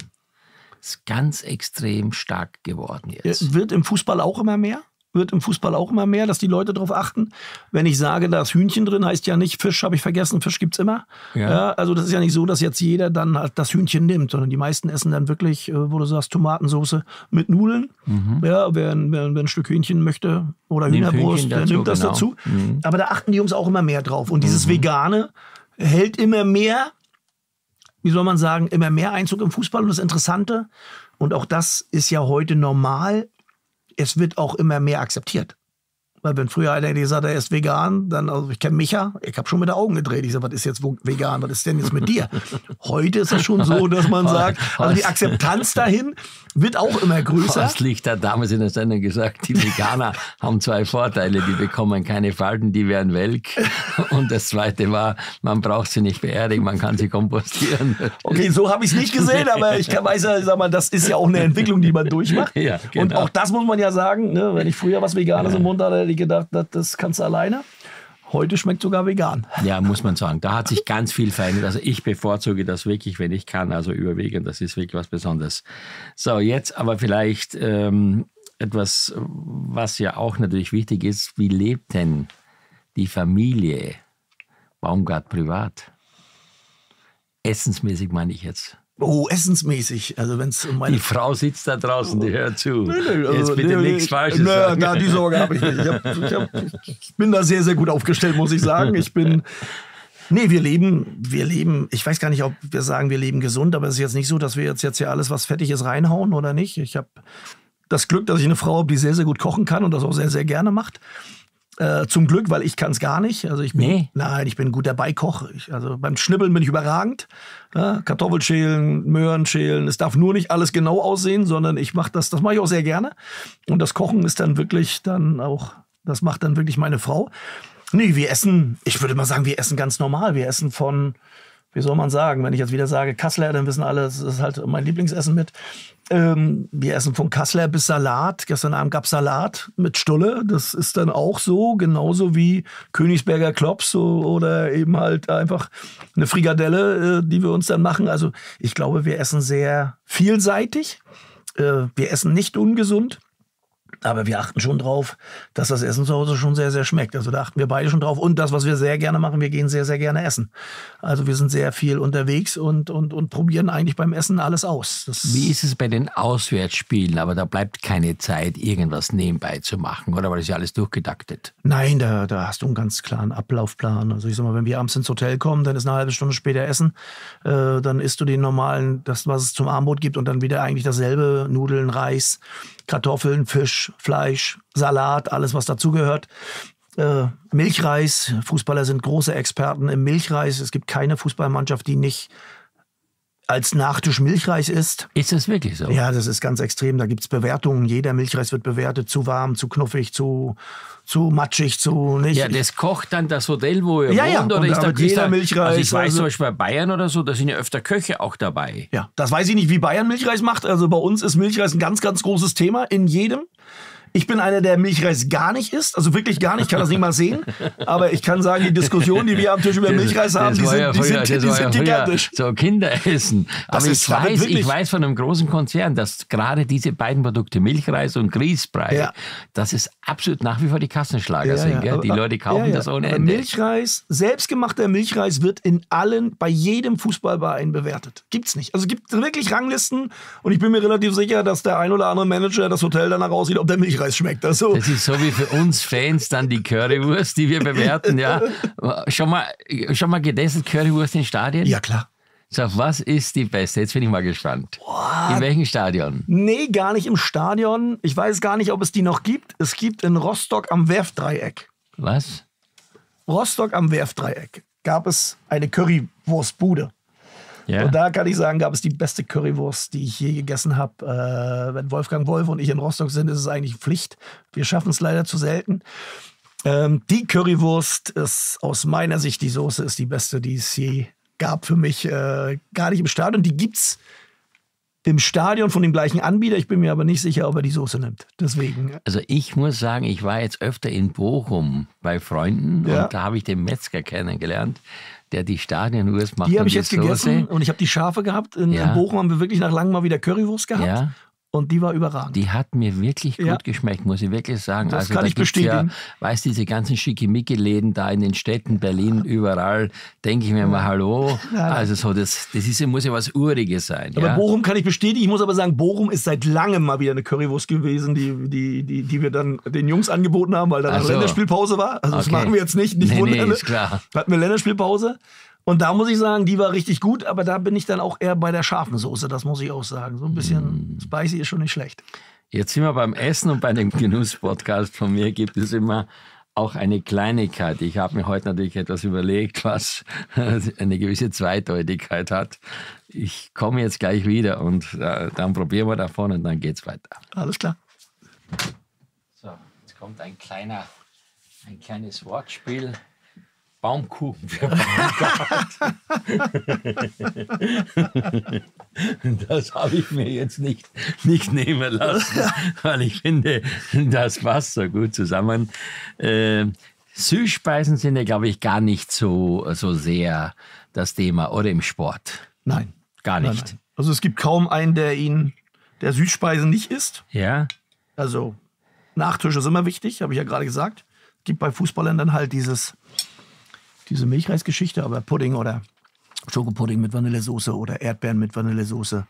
Ist ganz extrem stark geworden jetzt. Wird im Fußball auch immer mehr? Wird im Fußball auch immer mehr, dass die Leute darauf achten. Wenn ich sage, da ist Hühnchen drin, heißt ja nicht, Fisch habe ich vergessen, Fisch gibt's immer. Ja. Ja, also das ist ja nicht so, dass jetzt jeder dann halt das Hühnchen nimmt, sondern die meisten essen dann wirklich, wo du sagst, Tomatensauce mit Nudeln. Mhm. Ja, wer, wer, wer ein Stück Hühnchen möchte oder Hühnerbrust, der nimmt das genau. dazu. Mhm. Aber da achten die Jungs auch immer mehr drauf. Und dieses mhm. Vegane hält immer mehr, wie soll man sagen, immer mehr Einzug im Fußball. Und das Interessante, und auch das ist ja heute normal, es wird auch immer mehr akzeptiert. Weil wenn früher einer gesagt hat, er ist vegan, dann, also ich kenne Micha, ich habe schon mit den Augen gedreht. Ich sage, was ist jetzt vegan, was ist denn jetzt mit dir? Heute ist es schon so, dass man sagt, also die Akzeptanz dahin wird auch immer größer. Das liegt da damals in der Sendung gesagt, die Veganer haben zwei Vorteile. Die bekommen keine Falten, die werden welk. Und das Zweite war, man braucht sie nicht beerdigen, man kann sie kompostieren. Okay, so habe ich es nicht gesehen, aber ich kann, weiß ja, sag mal, das ist ja auch eine Entwicklung, die man durchmacht. Ja, genau. Und auch das muss man ja sagen, ne, wenn ich früher was Veganes ja. im Mund hatte, hätte ich gedacht, das, das kannst du alleine. Heute schmeckt sogar vegan. Ja, muss man sagen. Da hat sich ganz viel verändert. Also ich bevorzuge das wirklich, wenn ich kann, also überwiegend. Das ist wirklich was Besonderes. So, jetzt aber vielleicht ähm, etwas, was ja auch natürlich wichtig ist. Wie lebt denn die Familie Baumgart privat? Essensmäßig meine ich jetzt. Oh, essensmäßig. Also wenn's um meine die Frau sitzt da draußen, die hört zu. Nee, nee, also, Jetzt bitte nee, nichts Falsches nee, sagen. Na, die Sorge habe ich nicht. Ich, hab, ich, hab, ich bin da sehr, sehr gut aufgestellt, muss ich sagen. Ich bin... Nee, wir leben, wir leben, ich weiß gar nicht, ob wir sagen, wir leben gesund, aber es ist jetzt nicht so, dass wir jetzt, jetzt hier alles, was fettig ist, reinhauen oder nicht. Ich habe das Glück, dass ich eine Frau habe, die sehr, sehr gut kochen kann und das auch sehr, sehr gerne macht. Äh, zum Glück, weil ich kann es gar nicht. Also ich bin, nee. Nein, ich bin ein guter Beikoch. Ich, also beim Schnibbeln bin ich überragend. Ja, Kartoffeln schälen, Möhren schälen. Es darf nur nicht alles genau aussehen, sondern ich mache das, das mache ich auch sehr gerne. Und das Kochen ist dann wirklich dann auch, das macht dann wirklich meine Frau. Nee, wir essen, ich würde mal sagen, wir essen ganz normal. Wir essen von, wie soll man sagen, wenn ich jetzt wieder sage Kassler, dann wissen alle, das ist halt mein Lieblingsessen mit. Ähm, wir essen von Kassler bis Salat. Gestern Abend gab es Salat mit Stulle. Das ist dann auch so, genauso wie Königsberger Klops so, oder eben halt einfach eine Frikadelle, äh, die wir uns dann machen. Also ich glaube, wir essen sehr vielseitig. Äh, wir essen nicht ungesund. Aber wir achten schon drauf, dass das Essen zu Hause schon sehr, sehr schmeckt. Also da achten wir beide schon drauf. Und das, was wir sehr gerne machen, wir gehen sehr, sehr gerne essen. Also wir sind sehr viel unterwegs und, und, und probieren eigentlich beim Essen alles aus. Das Wie ist es bei den Auswärtsspielen? Aber da bleibt keine Zeit, irgendwas nebenbei zu machen, oder? Weil das ist ja alles durchgetaktet. Nein, da, da hast du einen ganz klaren Ablaufplan. Also ich sag mal, wenn wir abends ins Hotel kommen, dann ist eine halbe Stunde später Essen. Äh, dann isst du den normalen, das, was es zum Abendbrot gibt, und dann wieder eigentlich dasselbe. Nudeln, Reis, Kartoffeln, Fisch, Fleisch, Salat, alles, was dazugehört. Äh, Milchreis. Fußballer sind große Experten im Milchreis. Es gibt keine Fußballmannschaft, die nicht als Nachtisch Milchreis isst. Ist das wirklich so? Ja, das ist ganz extrem. Da gibt es Bewertungen. Jeder Milchreis wird bewertet. Zu warm, zu knuffig, zu, zu matschig, zu nicht. Ja, das kocht dann das Hotel, wo ihr ja, wohnt? Ja, oder und ist da jeder Milchreis. Also ich weiß also, zum Beispiel bei Bayern oder so, da sind ja öfter Köche auch dabei. Ja, das weiß ich nicht, wie Bayern Milchreis macht. Also bei uns ist Milchreis ein ganz, ganz großes Thema in jedem. Ich bin einer, der Milchreis gar nicht isst, also wirklich gar nicht, ich kann das nicht mal sehen. Aber ich kann sagen, die Diskussion, die wir am Tisch über Milchreis haben, die sind, die sind, die sind gigantisch. So Kinderessen. Aber ich weiß, ich weiß von einem großen Konzern, dass gerade diese beiden Produkte, Milchreis und Grießbrei, ja. das ist absolut nach wie vor die Kassenschlager ja, sind. ja, Gell? aber, die Leute kaufen ja, ja. das ohne aber Ende. Milchreis, selbstgemachter Milchreis wird in allen, bei jedem Fußballverein bewertet. Gibt's nicht. Also es gibt wirklich Ranglisten und ich bin mir relativ sicher, dass der ein oder andere Manager das Hotel danach aussieht, ob der Milchreis schmeckt. Also das ist so wie für uns Fans dann die Currywurst, die wir bewerten. Ja. Schon mal, schon mal gegessen Currywurst in Stadien? Ja, klar. So, was ist die beste? Jetzt bin ich mal gespannt. Boah. In welchem Stadion? Nee, gar nicht im Stadion. Ich weiß gar nicht, ob es die noch gibt. Es gibt in Rostock am Werftdreieck. Was? Rostock am Werftdreieck gab es eine Currywurstbude. Ja. Und da kann ich sagen, gab es die beste Currywurst, die ich je gegessen habe. Äh, wenn Wolfgang Wolf und ich in Rostock sind, ist es eigentlich Pflicht. Wir schaffen es leider zu selten. Ähm, die Currywurst ist aus meiner Sicht, die Soße ist die beste, die es je gab für mich. Äh, gar nicht im Stadion. Die gibt's im Stadion von dem gleichen Anbieter. Ich bin mir aber nicht sicher, ob er die Soße nimmt. Deswegen. Also ich muss sagen, ich war jetzt öfter in Bochum bei Freunden ja. und da habe ich den Metzger kennengelernt, der die Stadionwurst macht. Die habe ich jetzt Soße. gegessen und ich habe die scharfe gehabt. In, ja. in Bochum haben wir wirklich nach langem mal wieder Currywurst gehabt. Ja. Und die war überragend. Die hat mir wirklich gut ja. geschmeckt, muss ich wirklich sagen. Das also kann da ich bestätigen. Ja, weißt diese ganzen Schickimicki-Läden da in den Städten, Berlin, überall, denke ich mir mal, hallo. Ja. Also so, das, das ist, muss ja was Uriges sein. Aber ja? Bochum kann ich bestätigen. Ich muss aber sagen, Bochum ist seit langem mal wieder eine Currywurst gewesen, die, die, die, die wir dann den Jungs angeboten haben, weil dann eine so. Länderspielpause war. Also das okay. machen wir jetzt nicht, nicht nee, wundern. Nee, ist klar. Hatten wir Länderspielpause. Und da muss ich sagen, die war richtig gut, aber da bin ich dann auch eher bei der scharfen Soße, das muss ich auch sagen. So ein bisschen mm. spicy ist schon nicht schlecht. Jetzt sind wir beim Essen und bei dem Genuss-Podcast von mir gibt es immer auch eine Kleinigkeit. Ich habe mir heute natürlich etwas überlegt, was eine gewisse Zweideutigkeit hat. Ich komme jetzt gleich wieder und äh, dann probieren wir davon und dann geht's weiter. Alles klar. So, jetzt kommt ein kleiner, ein kleines Wortspiel. Baumkuchen für Baumgart. Das habe ich mir jetzt nicht, nicht nehmen lassen, weil ich finde, das passt so gut zusammen. Äh, Süßspeisen sind ja, glaube ich, gar nicht so, so sehr das Thema, oder im Sport? Nein. Gar nicht. Nein, nein. Also es gibt kaum einen, der ihn, der Süßspeisen nicht isst. Ja. Also Nachtisch ist immer wichtig, habe ich ja gerade gesagt. Es gibt bei Fußballern dann halt dieses diese Milchreisgeschichte, aber Pudding oder Schokopudding mit Vanillesoße oder Erdbeeren mit Vanillesoße.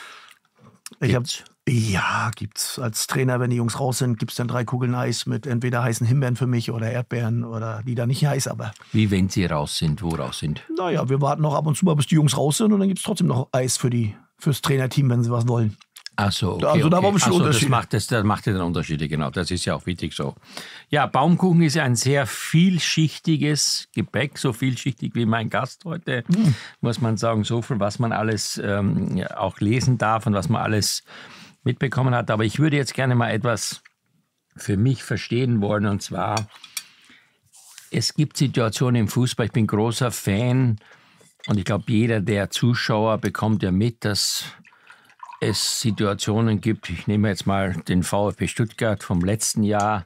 Ich hab, ja, gibt's. Als Trainer, wenn die Jungs raus sind, gibt's dann drei Kugeln Eis mit entweder heißen Himbeeren für mich oder Erdbeeren oder die da nicht heiß, aber... Wie wenn sie raus sind, wo raus sind? Naja, wir warten noch ab und zu mal, bis die Jungs raus sind und dann gibt's trotzdem noch Eis für die, fürs Trainerteam, wenn sie was wollen. Ach so, okay, also da okay. war bestimmt Ach so, Unterschied. Das macht, das, das macht ja den Unterschied, genau. Das ist ja auch wichtig so. Ja, Baumkuchen ist ja ein sehr vielschichtiges Gebäck, so vielschichtig wie mein Gast heute, mhm. muss man sagen, so viel, was man alles ähm, ja, auch lesen darf und was man alles mitbekommen hat. Aber ich würde jetzt gerne mal etwas für mich verstehen wollen, und zwar, es gibt Situationen im Fußball, ich bin großer Fan und ich glaube, jeder der Zuschauer bekommt ja mit, dass es Situationen gibt, ich nehme jetzt mal den VfB Stuttgart vom letzten Jahr,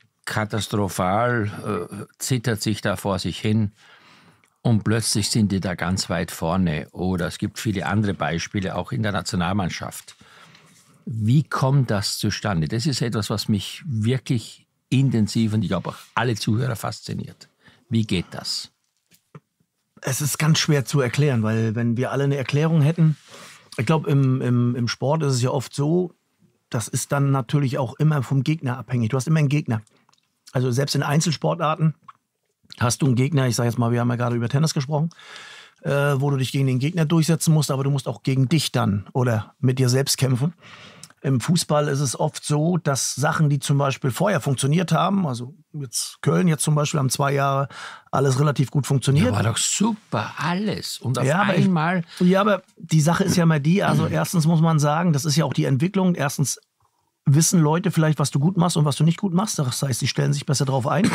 katastrophal, äh, zittert sich da vor sich hin und plötzlich sind die da ganz weit vorne. Oder es gibt viele andere Beispiele, auch in der Nationalmannschaft. Wie kommt das zustande? Das ist etwas, was mich wirklich intensiv und ich glaube auch alle Zuhörer fasziniert. Wie geht das? Es ist ganz schwer zu erklären, weil wenn wir alle eine Erklärung hätten, ich glaube, im, im, im Sport ist es ja oft so, das ist dann natürlich auch immer vom Gegner abhängig. Du hast immer einen Gegner. Also selbst in Einzelsportarten hast du einen Gegner, ich sage jetzt mal, wir haben ja gerade über Tennis gesprochen, äh, wo du dich gegen den Gegner durchsetzen musst, aber du musst auch gegen dich dann oder mit dir selbst kämpfen. Im Fußball ist es oft so, dass Sachen, die zum Beispiel vorher funktioniert haben, also jetzt Köln jetzt zum Beispiel, haben zwei Jahre alles relativ gut funktioniert. Ja, war doch super, alles. Und auf ja, einmal... Ich, ja, aber die Sache ist ja mal die, also erstens muss man sagen, das ist ja auch die Entwicklung. Erstens wissen Leute vielleicht, was du gut machst und was du nicht gut machst. Das heißt, sie stellen sich besser drauf ein.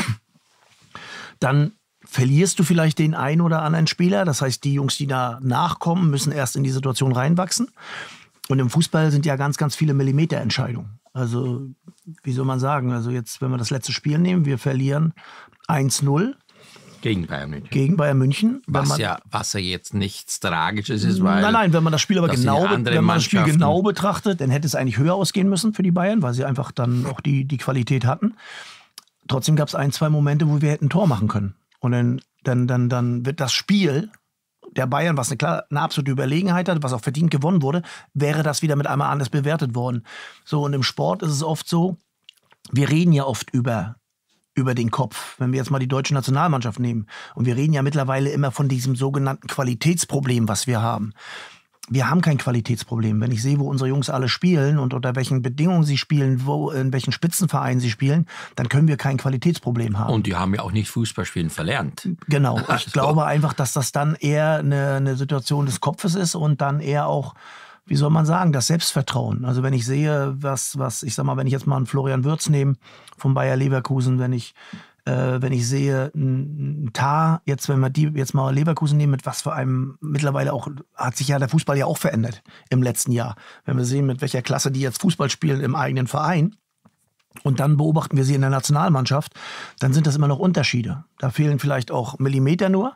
Dann verlierst du vielleicht den einen oder anderen Spieler. Das heißt, die Jungs, die da nachkommen, müssen erst in die Situation reinwachsen. Und im Fußball sind ja ganz, ganz viele Millimeterentscheidungen. Also, wie soll man sagen? Also jetzt, wenn wir das letzte Spiel nehmen, wir verlieren eins null. Gegen Bayern München. Gegen Bayern München. Was, man, ja, was ja jetzt nichts Tragisches ist, weil... Nein, nein, wenn man das Spiel aber genau, wenn man das Spiel genau betrachtet, dann hätte es eigentlich höher ausgehen müssen für die Bayern, weil sie einfach dann auch die, die Qualität hatten. Trotzdem gab es ein, zwei Momente, wo wir hätten ein Tor machen können. Und dann, dann, dann, dann wird das Spiel der Bayern, was eine, klar, eine absolute Überlegenheit hat, was auch verdient gewonnen wurde, wäre das wieder mit einmal anders bewertet worden. So, und im Sport ist es oft so, wir reden ja oft über... über den Kopf, wenn wir jetzt mal die deutsche Nationalmannschaft nehmen. Und wir reden ja mittlerweile immer von diesem sogenannten Qualitätsproblem, was wir haben. Wir haben kein Qualitätsproblem. Wenn ich sehe, wo unsere Jungs alle spielen und unter welchen Bedingungen sie spielen, wo, in welchen Spitzenvereinen sie spielen, dann können wir kein Qualitätsproblem haben. Und die haben ja auch nicht Fußballspielen verlernt. Genau. Ich also. glaube einfach, dass das dann eher eine, eine Situation des Kopfes ist und dann eher auch, wie soll man sagen, das Selbstvertrauen. Also wenn ich sehe, was, was ich sag mal, wenn ich jetzt mal einen Florian Wirtz nehme vom Bayer Leverkusen, wenn ich, äh, wenn ich sehe, ein, ein Tar, jetzt wenn wir die jetzt mal Leverkusen nehmen, mit was für einem, mittlerweile auch, hat sich ja der Fußball ja auch verändert im letzten Jahr. Wenn wir sehen, mit welcher Klasse die jetzt Fußball spielen im eigenen Verein, und dann beobachten wir sie in der Nationalmannschaft, dann sind das immer noch Unterschiede. Da fehlen vielleicht auch Millimeter nur.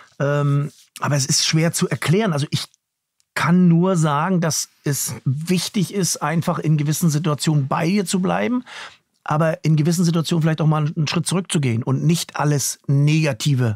Ähm, aber es ist schwer zu erklären. Also ich kann nur sagen, dass es wichtig ist, einfach in gewissen Situationen bei dir zu bleiben, aber in gewissen Situationen vielleicht auch mal einen Schritt zurückzugehen und nicht alles Negative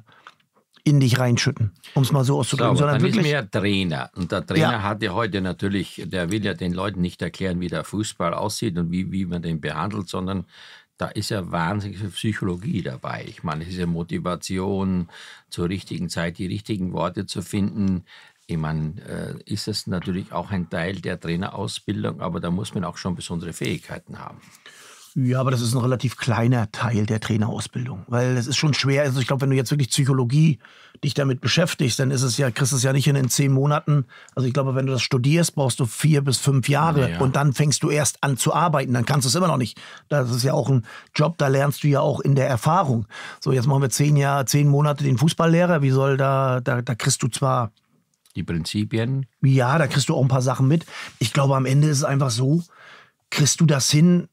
in dich reinschütten, um es mal so auszudrücken. So, sondern dann wirklich ist mir Trainer. Und der Trainer ja. hat ja heute natürlich, der will ja den Leuten nicht erklären, wie der Fußball aussieht und wie, wie man den behandelt, sondern da ist ja wahnsinnig viel Psychologie dabei. Ich meine, es ist ja Motivation, zur richtigen Zeit die richtigen Worte zu finden. Ich meine, äh, ist es natürlich auch ein Teil der Trainerausbildung, aber da muss man auch schon besondere Fähigkeiten haben. Ja, aber das ist ein relativ kleiner Teil der Trainerausbildung, weil es ist schon schwer. Also ich glaube, wenn du jetzt wirklich Psychologie dich damit beschäftigst, dann ist es ja, kriegst du es ja nicht in, in zehn Monaten. Also ich glaube, wenn du das studierst, brauchst du vier bis fünf Jahre ja. und dann fängst du erst an zu arbeiten. Dann kannst du es immer noch nicht. Das ist ja auch ein Job, da lernst du ja auch in der Erfahrung. So, jetzt machen wir zehn Jahre, zehn Monate den Fußballlehrer. Wie soll da, da, da kriegst du zwar die Prinzipien? Ja, da kriegst du auch ein paar Sachen mit. Ich glaube, am Ende ist es einfach so, kriegst du das hin.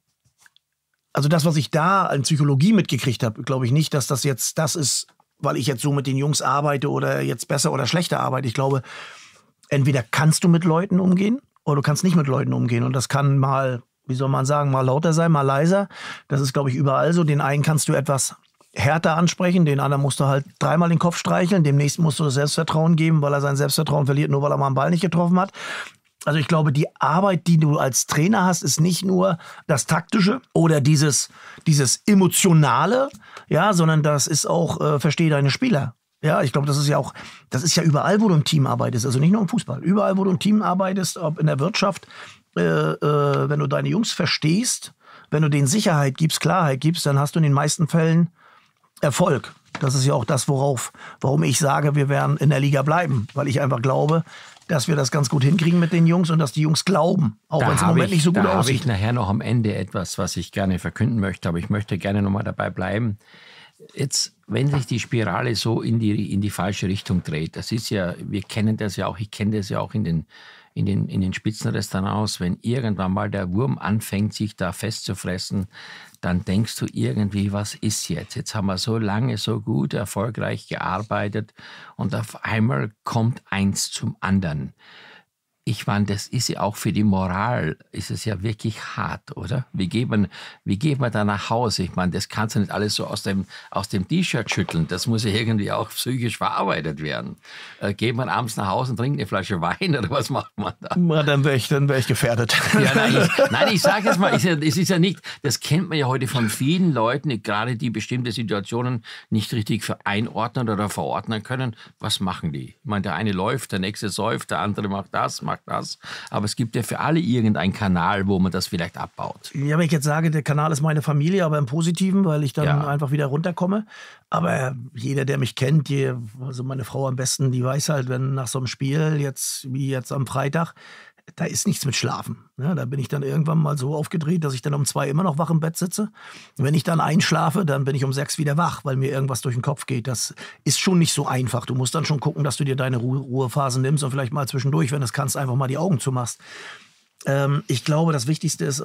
Also das, was ich da an Psychologie mitgekriegt habe, glaube ich nicht, dass das jetzt das ist, weil ich jetzt so mit den Jungs arbeite oder jetzt besser oder schlechter arbeite. Ich glaube, entweder kannst du mit Leuten umgehen oder du kannst nicht mit Leuten umgehen. Und das kann mal, wie soll man sagen, mal lauter sein, mal leiser. Das ist, glaube ich, überall so. Den einen kannst du etwas härter ansprechen, den anderen musst du halt dreimal den Kopf streicheln, dem nächsten musst du das Selbstvertrauen geben, weil er sein Selbstvertrauen verliert, nur weil er mal einen Ball nicht getroffen hat. Also ich glaube, die Arbeit, die du als Trainer hast, ist nicht nur das Taktische oder dieses, dieses Emotionale, ja, sondern das ist auch, äh, verstehe deine Spieler. Ja, ich glaube, das ist ja auch, das ist ja überall, wo du im Team arbeitest, also nicht nur im Fußball, überall, wo du im Team arbeitest, ob in der Wirtschaft, äh, äh, wenn du deine Jungs verstehst, wenn du denen Sicherheit gibst, Klarheit gibst, dann hast du in den meisten Fällen Erfolg. Das ist ja auch das, worauf, warum ich sage, wir werden in der Liga bleiben. Weil ich einfach glaube, dass wir das ganz gut hinkriegen mit den Jungs und dass die Jungs glauben, auch wenn es im Moment ich, nicht so gut da aussieht. Da habe ich nachher noch am Ende etwas, was ich gerne verkünden möchte, aber ich möchte gerne noch mal dabei bleiben. Jetzt, wenn sich die Spirale so in die, in die falsche Richtung dreht, das ist ja, wir kennen das ja auch, ich kenne das ja auch in den, in den, in den Spitzenrestaurants, wenn irgendwann mal der Wurm anfängt, sich da festzufressen, dann denkst du irgendwie, was ist jetzt? Jetzt haben wir so lange, so gut, erfolgreich gearbeitet und auf einmal kommt eins zum anderen. Ich meine, das ist ja auch für die Moral, ist es ja wirklich hart, oder? Wie geht man, wie geht man da nach Hause? Ich meine, das kannst du nicht alles so aus dem, aus dem T-Shirt schütteln. Das muss ja irgendwie auch psychisch verarbeitet werden. Äh, geht man abends nach Hause und trinkt eine Flasche Wein oder was macht man da? Na, dann wäre ich, dann wär ich gefährdet. Ja, nein, ich, nein, ich sage jetzt mal, es ist, ja, es ist ja nicht, das kennt man ja heute von vielen Leuten, gerade die bestimmte Situationen nicht richtig einordnen oder verordnen können. Was machen die? Ich meine, der eine läuft, der nächste säuft, der andere macht das, macht das. Aber es gibt ja für alle irgendeinen Kanal, wo man das vielleicht abbaut. Ja, wenn ich jetzt sage, der Kanal ist meine Familie, aber im Positiven, weil ich dann ja. einfach wieder runterkomme. Aber jeder, der mich kennt, die, also meine Frau am besten, die weiß halt, wenn nach so einem Spiel, jetzt wie jetzt am Freitag, da ist nichts mit Schlafen. Ja, da bin ich dann irgendwann mal so aufgedreht, dass ich dann um zwei immer noch wach im Bett sitze. Und wenn ich dann einschlafe, dann bin ich um sechs wieder wach, weil mir irgendwas durch den Kopf geht. Das ist schon nicht so einfach. Du musst dann schon gucken, dass du dir deine Ruhe Ruhephasen nimmst und vielleicht mal zwischendurch, wenn du es kannst, einfach mal die Augen zumachst. Ähm, ich glaube, das Wichtigste ist, und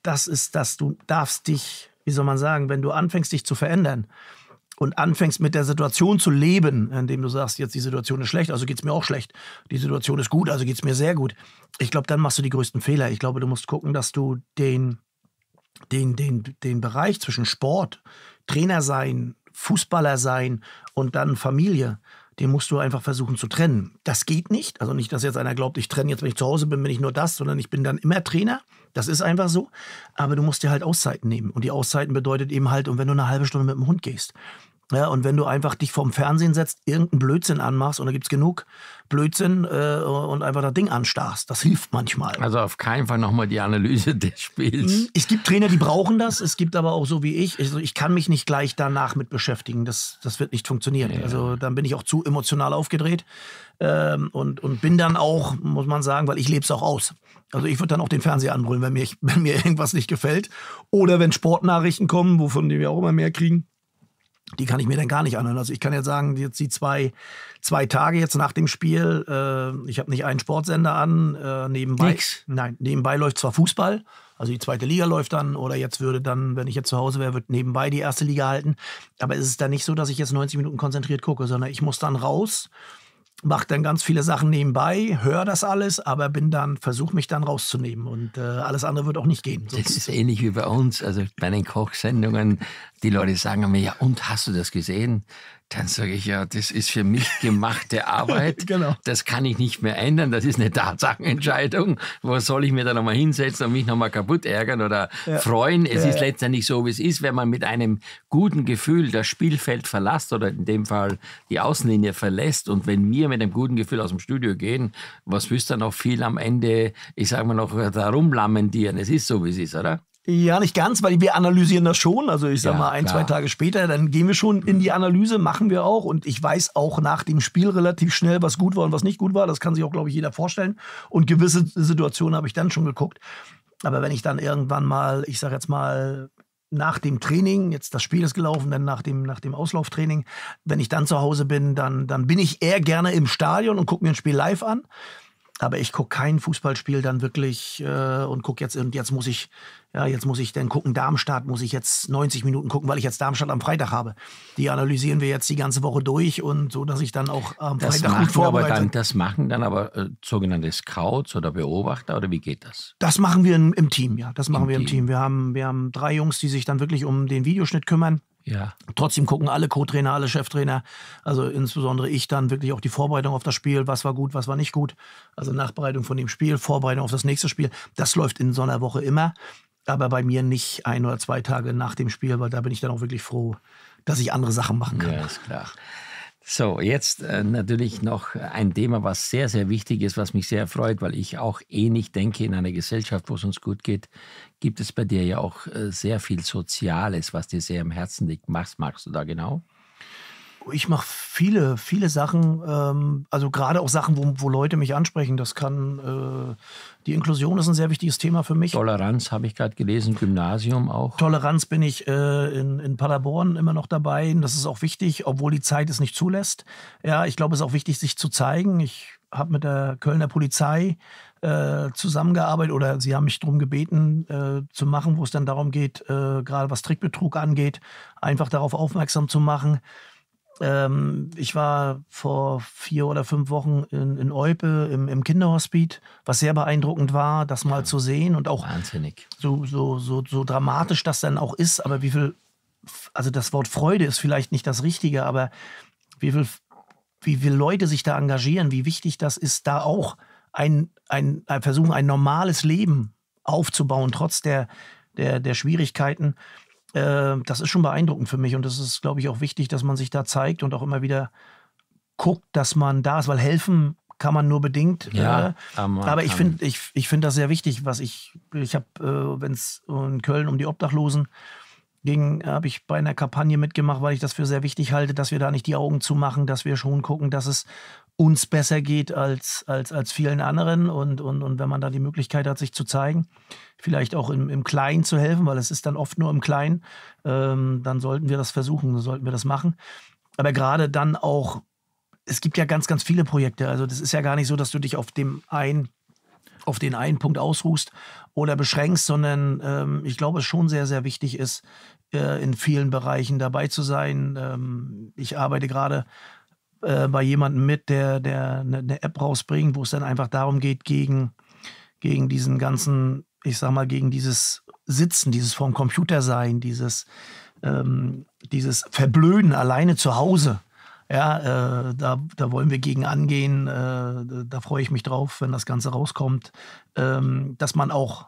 das ist, dass du darfst dich, wie soll man sagen, wenn du anfängst, dich zu verändern und anfängst mit der Situation zu leben, indem du sagst, jetzt die Situation ist schlecht, also geht es mir auch schlecht. Die Situation ist gut, also geht es mir sehr gut. Ich glaube, dann machst du die größten Fehler. Ich glaube, du musst gucken, dass du den, den, den, den Bereich zwischen Sport, Trainer sein, Fußballer sein und dann Familie, den musst du einfach versuchen zu trennen. Das geht nicht. Also nicht, dass jetzt einer glaubt, ich trenne jetzt, wenn ich zu Hause bin, bin ich nur das, sondern ich bin dann immer Trainer. Das ist einfach so. Aber du musst dir halt Auszeiten nehmen. Und die Auszeiten bedeutet eben halt, und wenn du eine halbe Stunde mit dem Hund gehst, ja, und wenn du einfach dich vorm Fernsehen setzt, irgendeinen Blödsinn anmachst, und da gibt es genug Blödsinn, äh, und einfach das Ding anstarrst, das hilft manchmal. Also auf keinen Fall nochmal die Analyse des Spiels. Es gibt Trainer, die brauchen das. Es gibt aber auch so wie ich. Also ich kann mich nicht gleich danach mit beschäftigen. Das, das wird nicht funktionieren. Ja. Also dann bin ich auch zu emotional aufgedreht. Ähm, und, und bin dann auch, muss man sagen, weil ich lebe es auch aus. Also ich würde dann auch den Fernseher anbrüllen, wenn mir, wenn mir irgendwas nicht gefällt. Oder wenn Sportnachrichten kommen, wovon wir auch immer mehr kriegen. Die kann ich mir dann gar nicht anhören. Also ich kann jetzt sagen, jetzt die zwei, zwei Tage jetzt nach dem Spiel, äh, ich habe nicht einen Sportsender an, äh, nebenbei. Nix. Nein, nebenbei läuft zwar Fußball, also die zweite Liga läuft dann, oder jetzt würde dann, wenn ich jetzt zu Hause wäre, wird nebenbei die erste Liga halten. Aber es ist dann nicht so, dass ich jetzt neunzig Minuten konzentriert gucke, sondern ich muss dann raus, mache dann ganz viele Sachen nebenbei, höre das alles, aber bin dann, versuche mich dann rauszunehmen, und äh, alles andere wird auch nicht gehen. Das ist ähnlich wie bei uns, also bei den Kochsendungen, die Leute sagen mir, ja, und hast du das gesehen? Dann sage ich, ja, das ist für mich gemachte Arbeit. Genau. Das kann ich nicht mehr ändern. Das ist eine Tatsachenentscheidung. Wo soll ich mir da nochmal hinsetzen und mich nochmal kaputt ärgern oder ja. freuen? Es ja, ist ja. letztendlich so, wie es ist. Wenn man mit einem guten Gefühl das Spielfeld verlässt oder in dem Fall die Außenlinie verlässt, und wenn wir mit einem guten Gefühl aus dem Studio gehen, was willst du dann noch viel am Ende, ich sage mal noch, da rumlamentieren? Es ist so, wie es ist, oder? Ja, nicht ganz, weil wir analysieren das schon. Also ich sag ja, mal, ein, klar. zwei Tage später, dann gehen wir schon in die Analyse, machen wir auch. Und ich weiß auch nach dem Spiel relativ schnell, was gut war und was nicht gut war. Das kann sich auch, glaube ich, jeder vorstellen. Und gewisse Situationen habe ich dann schon geguckt. Aber wenn ich dann irgendwann mal, ich sage jetzt mal, nach dem Training, jetzt das Spiel ist gelaufen, dann nach dem, nach dem Auslauftraining, wenn ich dann zu Hause bin, dann, dann bin ich eher gerne im Stadion und gucke mir ein Spiel live an. Aber ich gucke kein Fußballspiel dann wirklich äh, und gucke jetzt, und jetzt muss ich, ja, jetzt muss ich dann gucken, Darmstadt muss ich jetzt neunzig Minuten gucken, weil ich jetzt Darmstadt am Freitag habe. Die analysieren wir jetzt die ganze Woche durch, und so, dass ich dann auch am das Freitag gut vorbereite. Aber dann, das machen dann aber äh, sogenannte Scouts oder Beobachter, oder wie geht das? Das machen wir im, im Team, ja. Das machen Im wir im Team. Team. Wir haben, wir haben drei Jungs, die sich dann wirklich um den Videoschnitt kümmern. Ja. Trotzdem gucken alle Co-Trainer, alle Cheftrainer, also insbesondere ich, dann wirklich auch die Vorbereitung auf das Spiel, was war gut, was war nicht gut. Also Nachbereitung von dem Spiel, Vorbereitung auf das nächste Spiel. Das läuft in so einer Woche immer, aber bei mir nicht ein oder zwei Tage nach dem Spiel, weil da bin ich dann auch wirklich froh, dass ich andere Sachen machen kann. Ja, ist klar. So, jetzt äh, natürlich noch ein Thema, was sehr, sehr wichtig ist, was mich sehr freut, weil ich auch ähnlich denke, in einer Gesellschaft, wo es uns gut geht, gibt es bei dir ja auch äh, sehr viel Soziales, was dir sehr am Herzen liegt. Was magst du da genau? Ich mache viele, viele Sachen, ähm, also gerade auch Sachen, wo, wo Leute mich ansprechen. Das kann, äh, die Inklusion ist ein sehr wichtiges Thema für mich. Toleranz habe ich gerade gelesen, Gymnasium auch. Toleranz bin ich äh, in, in Paderborn immer noch dabei. Das ist auch wichtig, obwohl die Zeit es nicht zulässt. Ja, ich glaube, es ist auch wichtig, sich zu zeigen. Ich habe mit der Kölner Polizei äh, zusammengearbeitet, oder sie haben mich darum gebeten, äh, zu machen, wo es dann darum geht, äh, gerade was Trickbetrug angeht, einfach darauf aufmerksam zu machen. Ähm, ich war vor vier oder fünf Wochen in, in Olpe im, im Kinderhospiz, was sehr beeindruckend war, das mal ja. zu sehen, und auch wahnsinnig. So, so, so, so dramatisch das dann auch ist, aber wie viel, also das Wort Freude ist vielleicht nicht das Richtige, aber wie viel, wie viele Leute sich da engagieren, wie wichtig das ist, da auch ein, ein, ein versuchen, ein normales Leben aufzubauen, trotz der, der, der Schwierigkeiten. Das ist schon beeindruckend für mich, und das ist, glaube ich, auch wichtig, dass man sich da zeigt und auch immer wieder guckt, dass man da ist, weil helfen kann man nur bedingt. Ja, äh, aber ich finde ich, ich find das sehr wichtig, was ich, ich habe, äh, wenn es in Köln um die Obdachlosen ging, habe ich bei einer Kampagne mitgemacht, weil ich das für sehr wichtig halte, dass wir da nicht die Augen zumachen, dass wir schon gucken, dass es uns besser geht als, als, als vielen anderen, und, und, und wenn man da die Möglichkeit hat, sich zu zeigen, vielleicht auch im, im Kleinen zu helfen, weil es ist dann oft nur im Kleinen, ähm, dann sollten wir das versuchen, dann sollten wir das machen. Aber gerade dann auch, es gibt ja ganz, ganz viele Projekte, also das ist ja gar nicht so, dass du dich auf dem einen auf den einen Punkt ausruhst oder beschränkst, sondern ähm, ich glaube, es schon sehr, sehr wichtig ist, äh, in vielen Bereichen dabei zu sein. Ähm, ich arbeite gerade äh, bei jemandem mit, der, der eine, eine App rausbringt, wo es dann einfach darum geht, gegen, gegen diesen ganzen, ich sag mal, gegen dieses Sitzen, dieses vorm Computer sein, dieses, ähm, dieses Verblöden alleine zu Hause. Ja, äh, da, da wollen wir gegen angehen. Äh, da, da freue ich mich drauf, wenn das Ganze rauskommt. Ähm, dass man auch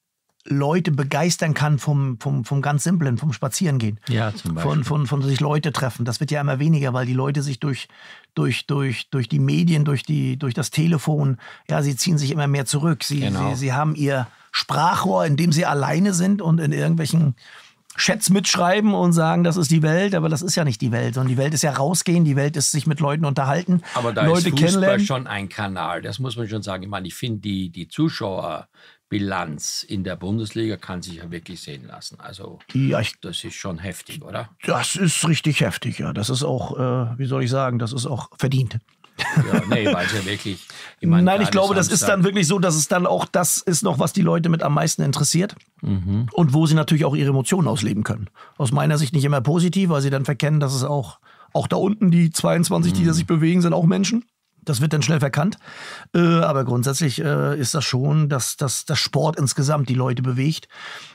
Leute begeistern kann vom, vom, vom ganz Simplen, vom Spazierengehen. Ja, zum Beispiel. Von, von, von sich Leute treffen. Das wird ja immer weniger, weil die Leute sich durch, durch, durch, durch die Medien, durch, die, durch das Telefon, ja, sie ziehen sich immer mehr zurück. Sie, Genau. sie, sie haben ihr Sprachrohr, in dem sie alleine sind und in irgendwelchen Chats mitschreiben und sagen, das ist die Welt, aber das ist ja nicht die Welt, sondern die Welt ist ja rausgehen, die Welt ist sich mit Leuten unterhalten, Aber da Leute ist Fußball kennenlernen. schon ein Kanal, das muss man schon sagen. Ich meine, ich finde, die, die Zuschauerbilanz in der Bundesliga kann sich ja wirklich sehen lassen. Also Ja, ich, das ist schon heftig, oder? das ist richtig heftig, ja. Das ist auch, äh, wie soll ich sagen, das ist auch verdient. Ja, nee, weil es ja wirklich... Ich meine, Nein, ich gerade glaube, das ist Samstag- dann wirklich so, dass es dann auch das ist noch, was die Leute mit am meisten interessiert und wo sie natürlich auch ihre Emotionen ausleben können. Aus meiner Sicht nicht immer positiv, weil sie dann verkennen, dass es auch, auch da unten die zweiundzwanzig, die da sich bewegen, sind auch Menschen. Das wird dann schnell verkannt. Äh, aber grundsätzlich äh, ist das schon, dass, dass das Sport insgesamt die Leute bewegt.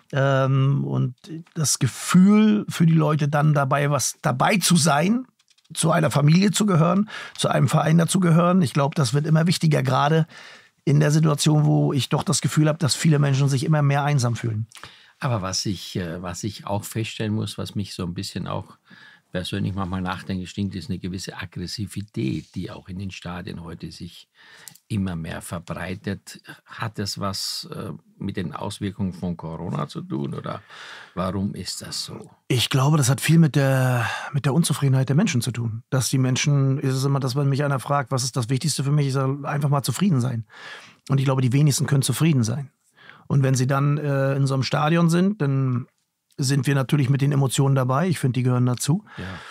Ähm, und das Gefühl für die Leute dann dabei, was dabei zu sein, zu einer Familie zu gehören, zu einem Verein dazu gehören. Ich glaube, das wird immer wichtiger, gerade in der Situation, wo ich doch das Gefühl habe, dass viele Menschen sich immer mehr einsam fühlen. Aber was ich, äh, was ich auch feststellen muss, was mich so ein bisschen auch persönlich manchmal nachdenke, stinkt, ist eine gewisse Aggressivität, die auch in den Stadien heute sich immer mehr verbreitet. Hat das was äh, mit den Auswirkungen von Corona zu tun oder warum ist das so? Ich glaube, das hat viel mit der, mit der Unzufriedenheit der Menschen zu tun. Dass die Menschen, ist es immer, dass wenn mich einer fragt, was ist das Wichtigste für mich, ich sage, einfach mal zufrieden sein. Und ich glaube, die wenigsten können zufrieden sein. Und wenn sie dann äh, in so einem Stadion sind, dann sind wir natürlich mit den Emotionen dabei. Ich finde, die gehören dazu.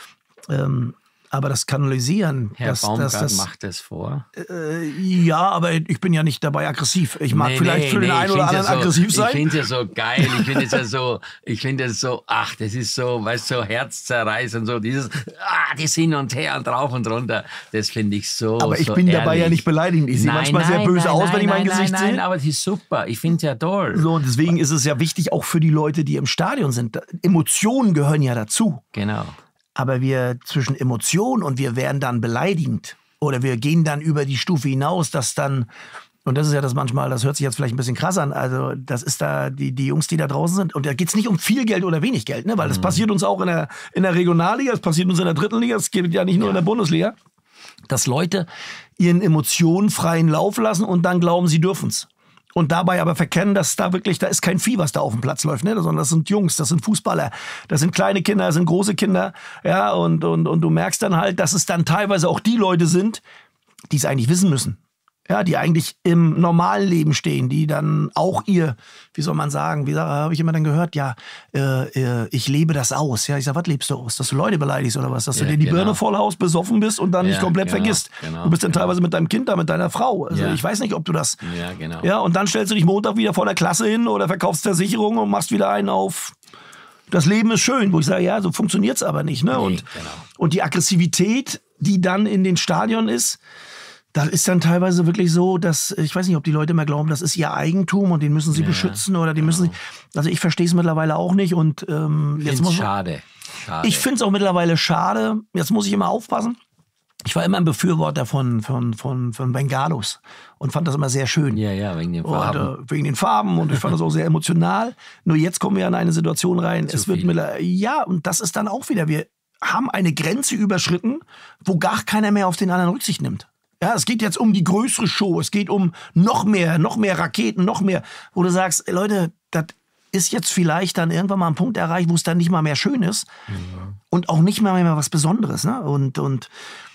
Ja. Ähm, aber das Kanalisieren, Herr das, Baumgart das, das, macht das vor. Äh, ja, aber ich bin ja nicht dabei aggressiv. Ich mag Nee, vielleicht nee, für den nee, einen ich oder find's anderen ja so, aggressiv sein. Ich finde es ja so geil. Ich finde es ja so, ich finde es so, ach, das ist so, weißt du, so herzzerreißend, so dieses, ah, das hin und her und drauf und runter. Das finde ich so. Aber ich so bin ehrlich. dabei ja nicht beleidigend. Ich sehe Nein, manchmal sehr nein, böse nein, aus, nein, wenn ich mein nein, Gesicht nein, sehe. Nein, aber das ist super. Ich finde es ja toll. So, und deswegen ist es ja wichtig, auch für die Leute, die im Stadion sind. Emotionen gehören ja dazu. Genau. Aber wir zwischen Emotionen und wir werden dann beleidigend oder wir gehen dann über die Stufe hinaus, dass dann, und das ist ja das manchmal, das hört sich jetzt vielleicht ein bisschen krass an, also das ist da die, die Jungs, die da draußen sind, und da geht es nicht um viel Geld oder wenig Geld, ne? Weil das passiert uns auch in der, in der Regionalliga, das passiert uns in der dritten Liga, es geht ja nicht nur in der Bundesliga, dass Leute ihren Emotionen freien Lauf lassen und dann glauben, sie dürfen's. Und dabei aber verkennen, dass da wirklich, da ist kein Vieh, was da auf dem Platz läuft, ne? Sondern das sind Jungs, das sind Fußballer, das sind kleine Kinder, das sind große Kinder, ja, und, und, und du merkst dann halt, dass es dann teilweise auch die Leute sind, die es eigentlich wissen müssen. Ja, die eigentlich im normalen Leben stehen, die dann auch ihr, wie soll man sagen, wie habe ich immer dann gehört, ja, äh, äh, ich lebe das aus. Ja, ich sage, was lebst du aus? Dass du Leute beleidigst oder was? Dass Ja, du dir die genau. Birne voll haust, besoffen bist und dann Ja, nicht komplett genau, vergisst. genau, du bist dann genau. teilweise mit deinem Kind da, mit deiner Frau. Also Ja. ich weiß nicht, ob du das... Ja, genau. Ja, und dann stellst du dich Montag wieder vor der Klasse hin oder verkaufst Versicherung und machst wieder einen auf, das Leben ist schön, wo ich sage, ja, so funktioniert es aber nicht. Ne? Nee, und, genau. und die Aggressivität, die dann in den Stadion ist, das ist dann teilweise wirklich so, dass, ich weiß nicht, ob die Leute immer glauben, das ist ihr Eigentum und den müssen sie Ja, beschützen oder die müssen sie, also ich verstehe es mittlerweile auch nicht und ähm, Ich jetzt finde muss es man, schade. schade. ich finde es auch mittlerweile schade, jetzt muss ich immer aufpassen. Ich war immer ein Befürworter von, von, von, von Bengalos und fand das immer sehr schön. Ja, ja, wegen den Und, Farben. äh, wegen den Farben und ich fand das auch sehr emotional. Nur jetzt kommen wir in eine Situation rein. Zu es wird viel. mittler- ja, und das ist dann auch wieder, wir haben eine Grenze überschritten, wo gar keiner mehr auf den anderen Rücksicht nimmt. Ja, es geht jetzt um die größere Show, es geht um noch mehr, noch mehr Raketen, noch mehr, wo du sagst, ey, Leute, das ist jetzt vielleicht dann irgendwann mal ein Punkt erreicht, wo es dann nicht mal mehr schön ist und auch nicht mehr, mehr was Besonderes. Ne? Und, und,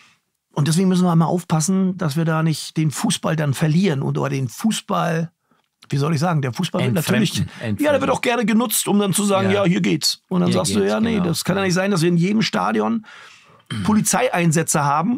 und deswegen müssen wir mal aufpassen, dass wir da nicht den Fußball dann verlieren und oder den Fußball, wie soll ich sagen, der Fußball wird natürlich, Entfremden. ja, der wird auch gerne genutzt, um dann zu sagen, ja, Ja. hier geht's. Und dann Hier sagst du, geht's, ja, nee, genau. das kann ja nicht sein, dass wir in jedem Stadion Polizeieinsätze haben,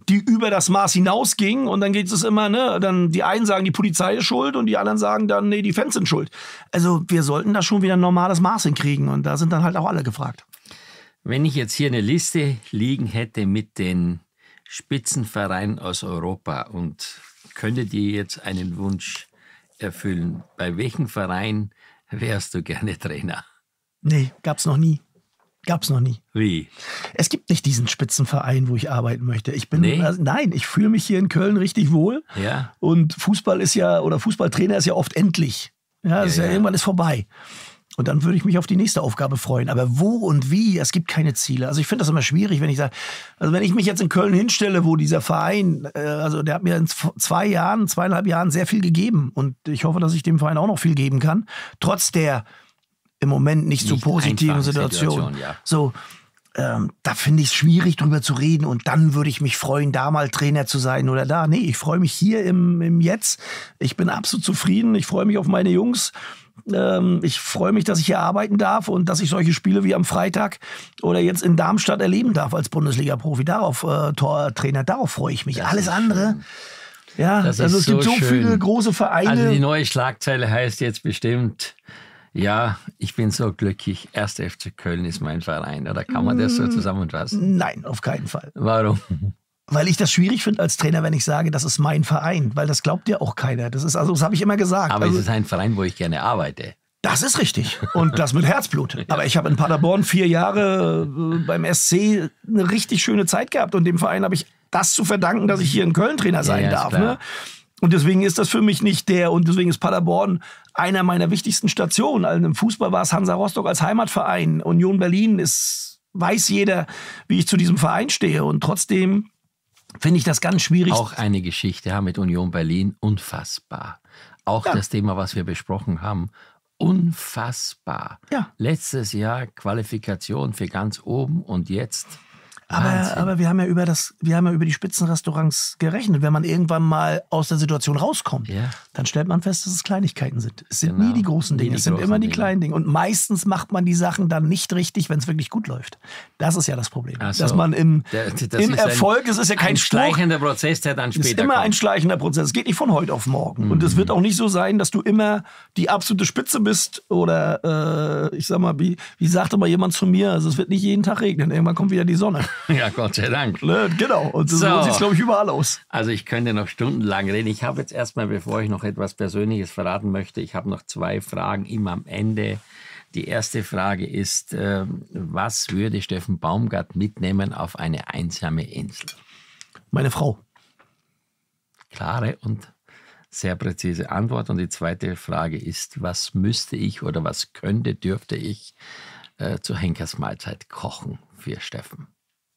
die über das Maß hinausging. Und dann geht es immer, ne, dann die einen sagen, die Polizei ist schuld und die anderen sagen dann, nee, die Fans sind schuld. Also wir sollten da schon wieder ein normales Maß hinkriegen und da sind dann halt auch alle gefragt. Wenn ich jetzt hier eine Liste liegen hätte mit den Spitzenvereinen aus Europa und könnte dir jetzt einen Wunsch erfüllen, bei welchem Verein wärst du gerne Trainer? Nee, gab's noch nie. Gab's noch nie. Wie? Es gibt nicht diesen Spitzenverein, wo ich arbeiten möchte. Ich bin, Nee? also, nein, ich fühle mich hier in Köln richtig wohl. Ja. Und Fußball ist ja, oder Fußballtrainer ist ja oft endlich. Ja, das ist ja, ja. irgendwann ist vorbei. Und dann würde ich mich auf die nächste Aufgabe freuen. Aber wo und wie, es gibt keine Ziele. Also ich finde das immer schwierig, wenn ich sage, also wenn ich mich jetzt in Köln hinstelle, wo dieser Verein, äh, also der hat mir in zwei Jahren, zweieinhalb Jahren sehr viel gegeben. Und ich hoffe, dass ich dem Verein auch noch viel geben kann. Trotz der im Moment nicht, nicht so positiven Situation. Situation ja. So, ähm, da finde ich es schwierig, drüber zu reden. Und dann würde ich mich freuen, da mal Trainer zu sein oder da. Nee, ich freue mich hier im, im Jetzt. Ich bin absolut zufrieden. Ich freue mich auf meine Jungs. Ähm, ich freue mich, dass ich hier arbeiten darf und dass ich solche Spiele wie am Freitag oder jetzt in Darmstadt erleben darf als Bundesliga-Profi. Darauf, äh, Tortrainer, darauf freue ich mich. Das Alles andere... Schön. Ja, Das also ist es gibt so so schön. viele große Vereine. Also die neue Schlagzeile heißt jetzt bestimmt, ja, ich bin so glücklich, erster F C Köln ist mein Verein. Oder kann man das so zusammenfassen? Nein, auf keinen Fall. Warum? Weil ich das schwierig finde als Trainer, wenn ich sage, das ist mein Verein. Weil das glaubt ja auch keiner. Das ist, also das habe ich immer gesagt. Aber also, es ist ein Verein, wo ich gerne arbeite. Das ist richtig. Und das mit Herzblut. Aber ich habe in Paderborn vier Jahre äh, beim S C eine richtig schöne Zeit gehabt. Und dem Verein habe ich das zu verdanken, dass ich hier in Köln Trainer sein Ja, ja, ist darf. klar. Ne? Und deswegen ist das für mich nicht der, und deswegen ist Paderborn einer meiner wichtigsten Stationen. Also im Fußball war es Hansa Rostock als Heimatverein. Union Berlin ist, weiß jeder, wie ich zu diesem Verein stehe. Und trotzdem finde ich das ganz schwierig. Auch eine Geschichte ja, mit Union Berlin, unfassbar. Auch Ja. das Thema, was wir besprochen haben, unfassbar. Ja. Letztes Jahr Qualifikation für ganz oben und jetzt Aber, Wahnsinn. aber wir haben ja über das, wir haben ja über die Spitzenrestaurants gerechnet. Wenn man irgendwann mal aus der Situation rauskommt, Ja. dann stellt man fest, dass es Kleinigkeiten sind. Es sind Genau. nie die großen Nie Dinge, die es sind großen immer die Dinge. kleinen Dinge. Und meistens macht man die Sachen dann nicht richtig, wenn es wirklich gut läuft. Das ist ja das Problem. Ach so. Dass man im, Der- das im ist ein- Erfolg, es ist ja kein ein Spruch, schleichender Prozess, der dann es später ist immer kommt. ein schleichender Prozess. Es geht nicht von heute auf morgen. Und Mhm. es wird auch nicht so sein, dass du immer die absolute Spitze bist oder, äh, ich sag mal, wie, wie sagte mal jemand zu mir, also es wird nicht jeden Tag regnen. Irgendwann kommt wieder die Sonne. Ja, Gott sei Dank. Ne? Genau. Und so, So. sieht es, glaube ich, überall aus. Also ich könnte noch stundenlang reden. Ich habe jetzt erstmal, bevor ich noch etwas Persönliches verraten möchte, ich habe noch zwei Fragen immer am Ende. Die erste Frage ist, äh, was würde Steffen Baumgart mitnehmen auf eine einsame Insel? Meine Frau. Klare und sehr präzise Antwort. Und die zweite Frage ist, was müsste ich oder was könnte, dürfte ich äh, zur Henkersmahlzeit kochen für Steffen?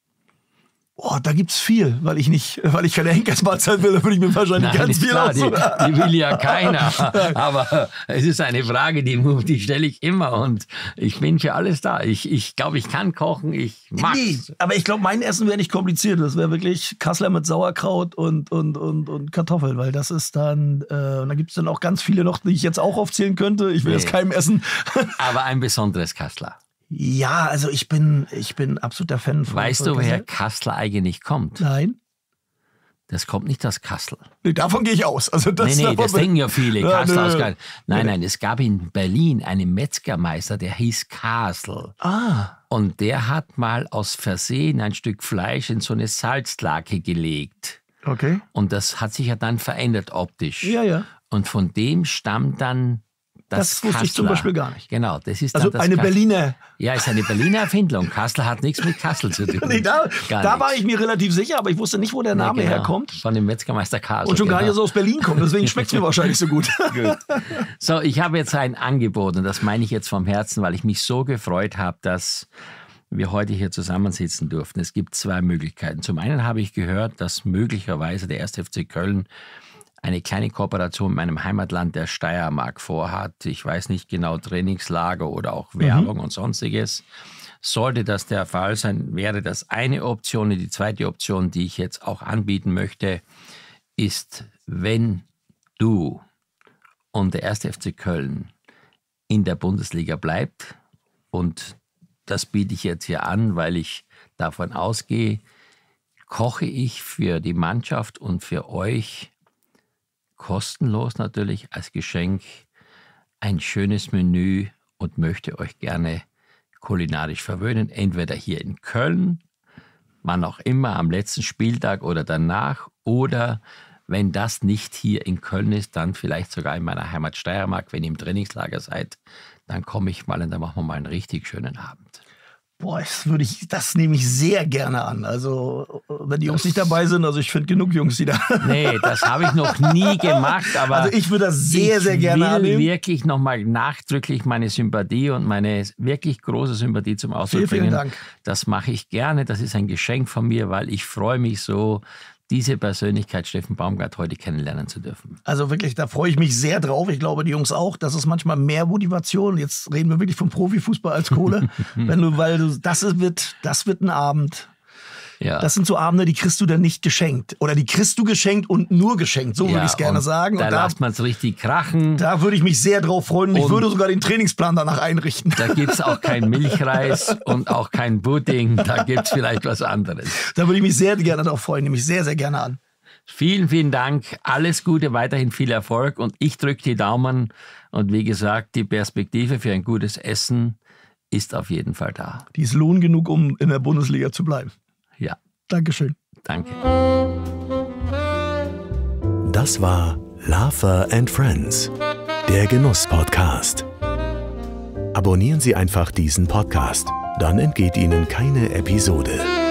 Oh, da gibt's viel, weil ich nicht, weil ich keine Henkersmahlzeit will, da würde ich mir wahrscheinlich Nein, ganz ist viel klar, aus. die, die will ja keiner. Aber es ist eine Frage, die, die stelle ich immer und ich bin für alles da. Ich, ich glaube, ich kann kochen, ich mag's. Nee, aber ich glaube, mein Essen wäre nicht kompliziert. Das wäre wirklich Kassler mit Sauerkraut und, und, und, und Kartoffeln, weil das ist dann, äh, und da gibt's dann auch ganz viele noch, die ich jetzt auch aufzählen könnte. Ich will Nee. jetzt keinem essen. Aber ein besonderes Kassler. Ja, also ich bin, ich bin absoluter Fan von. Weißt von du, woher Kassler. Kassler eigentlich kommt? Nein. Das kommt nicht aus Kassel. Nee, davon gehe ich aus. Also das, Nee, nee, davon das bin- denken ja viele. Ja, Kassler nö. aus Kassel. Nein, Nee. nein, es gab in Berlin einen Metzgermeister, der hieß Kasel. Ah, Und der hat mal aus Versehen ein Stück Fleisch in so eine Salzlake gelegt. okay. Und das hat sich ja dann verändert optisch. Ja, ja. Und von dem stammt dann das Das wusste ich zum Kassler. Beispiel gar nicht. Genau, das ist Also dann das eine Kassler. Berliner. Ja, ist eine Berliner Erfindung. Kassel hat nichts mit Kassel zu tun. Nee, da Gar da nichts. war ich mir relativ sicher, aber ich wusste nicht, wo der Name Ja, genau. herkommt. Von dem Metzgermeister Kassel. Und schon gar genau. nicht so aus Berlin kommt. Deswegen schmeckt es mir wahrscheinlich so gut. Gut. So, ich habe jetzt ein Angebot und das meine ich jetzt vom Herzen, weil ich mich so gefreut habe, dass wir heute hier zusammensitzen durften. Es gibt zwei Möglichkeiten. Zum einen habe ich gehört, dass möglicherweise der erste F C Köln eine kleine Kooperation mit meinem Heimatland der Steiermark vorhat. Ich weiß nicht genau, Trainingslager oder auch Werbung mhm. und sonstiges. Sollte das der Fall sein, wäre das eine Option. Und die zweite Option, die ich jetzt auch anbieten möchte, ist, wenn du und der erste F C Köln in der Bundesliga bleibt, und das biete ich jetzt hier an, weil ich davon ausgehe, koche ich für die Mannschaft und für euch kostenlos natürlich als Geschenk ein schönes Menü und möchte euch gerne kulinarisch verwöhnen, entweder hier in Köln, wann auch immer, am letzten Spieltag oder danach, oder wenn das nicht hier in Köln ist, dann vielleicht sogar in meiner Heimat Steiermark, wenn ihr im Trainingslager seid, dann komme ich mal und dann machen wir mal einen richtig schönen Abend. Boah, das, würde ich, das nehme ich sehr gerne an. Also, wenn die Jungs das, nicht dabei sind, also ich finde genug Jungs, die da... Nee, das habe ich noch nie gemacht, aber also ich würde das sehr, sehr gerne annehmen. Ich will wirklich nochmal nachdrücklich meine Sympathie und meine wirklich große Sympathie zum Ausdruck vielen, bringen. Vielen Dank. Das mache ich gerne, das ist ein Geschenk von mir, weil ich freue mich so, diese Persönlichkeit Steffen Baumgart heute kennenlernen zu dürfen. Also wirklich, da freue ich mich sehr drauf. Ich glaube, die Jungs auch. Das ist manchmal mehr Motivation. Jetzt reden wir wirklich vom Profifußball als Kohle. Wenn du, weil du, das wird, das wird ein Abend. Ja. Das sind so Abende, die kriegst du dann nicht geschenkt. Oder die kriegst du geschenkt und nur geschenkt. So ja, würde ich es gerne sagen. Da, und da lässt man es richtig krachen. Da würde ich mich sehr drauf freuen. Und, und ich würde sogar den Trainingsplan danach einrichten. Da gibt es auch keinen Milchreis und auch kein Pudding. Da gibt es vielleicht was anderes. Da würde ich mich sehr gerne drauf freuen. Nehme ich sehr, sehr gerne an. Vielen, vielen Dank. Alles Gute, weiterhin viel Erfolg. Und ich drücke die Daumen. Und wie gesagt, die Perspektive für ein gutes Essen ist auf jeden Fall da. Die ist Lohn genug, um in der Bundesliga zu bleiben. Ja. Dankeschön. Danke. Das war Lafer and Friends, der Genuss-Podcast. Abonnieren Sie einfach diesen Podcast, dann entgeht Ihnen keine Episode.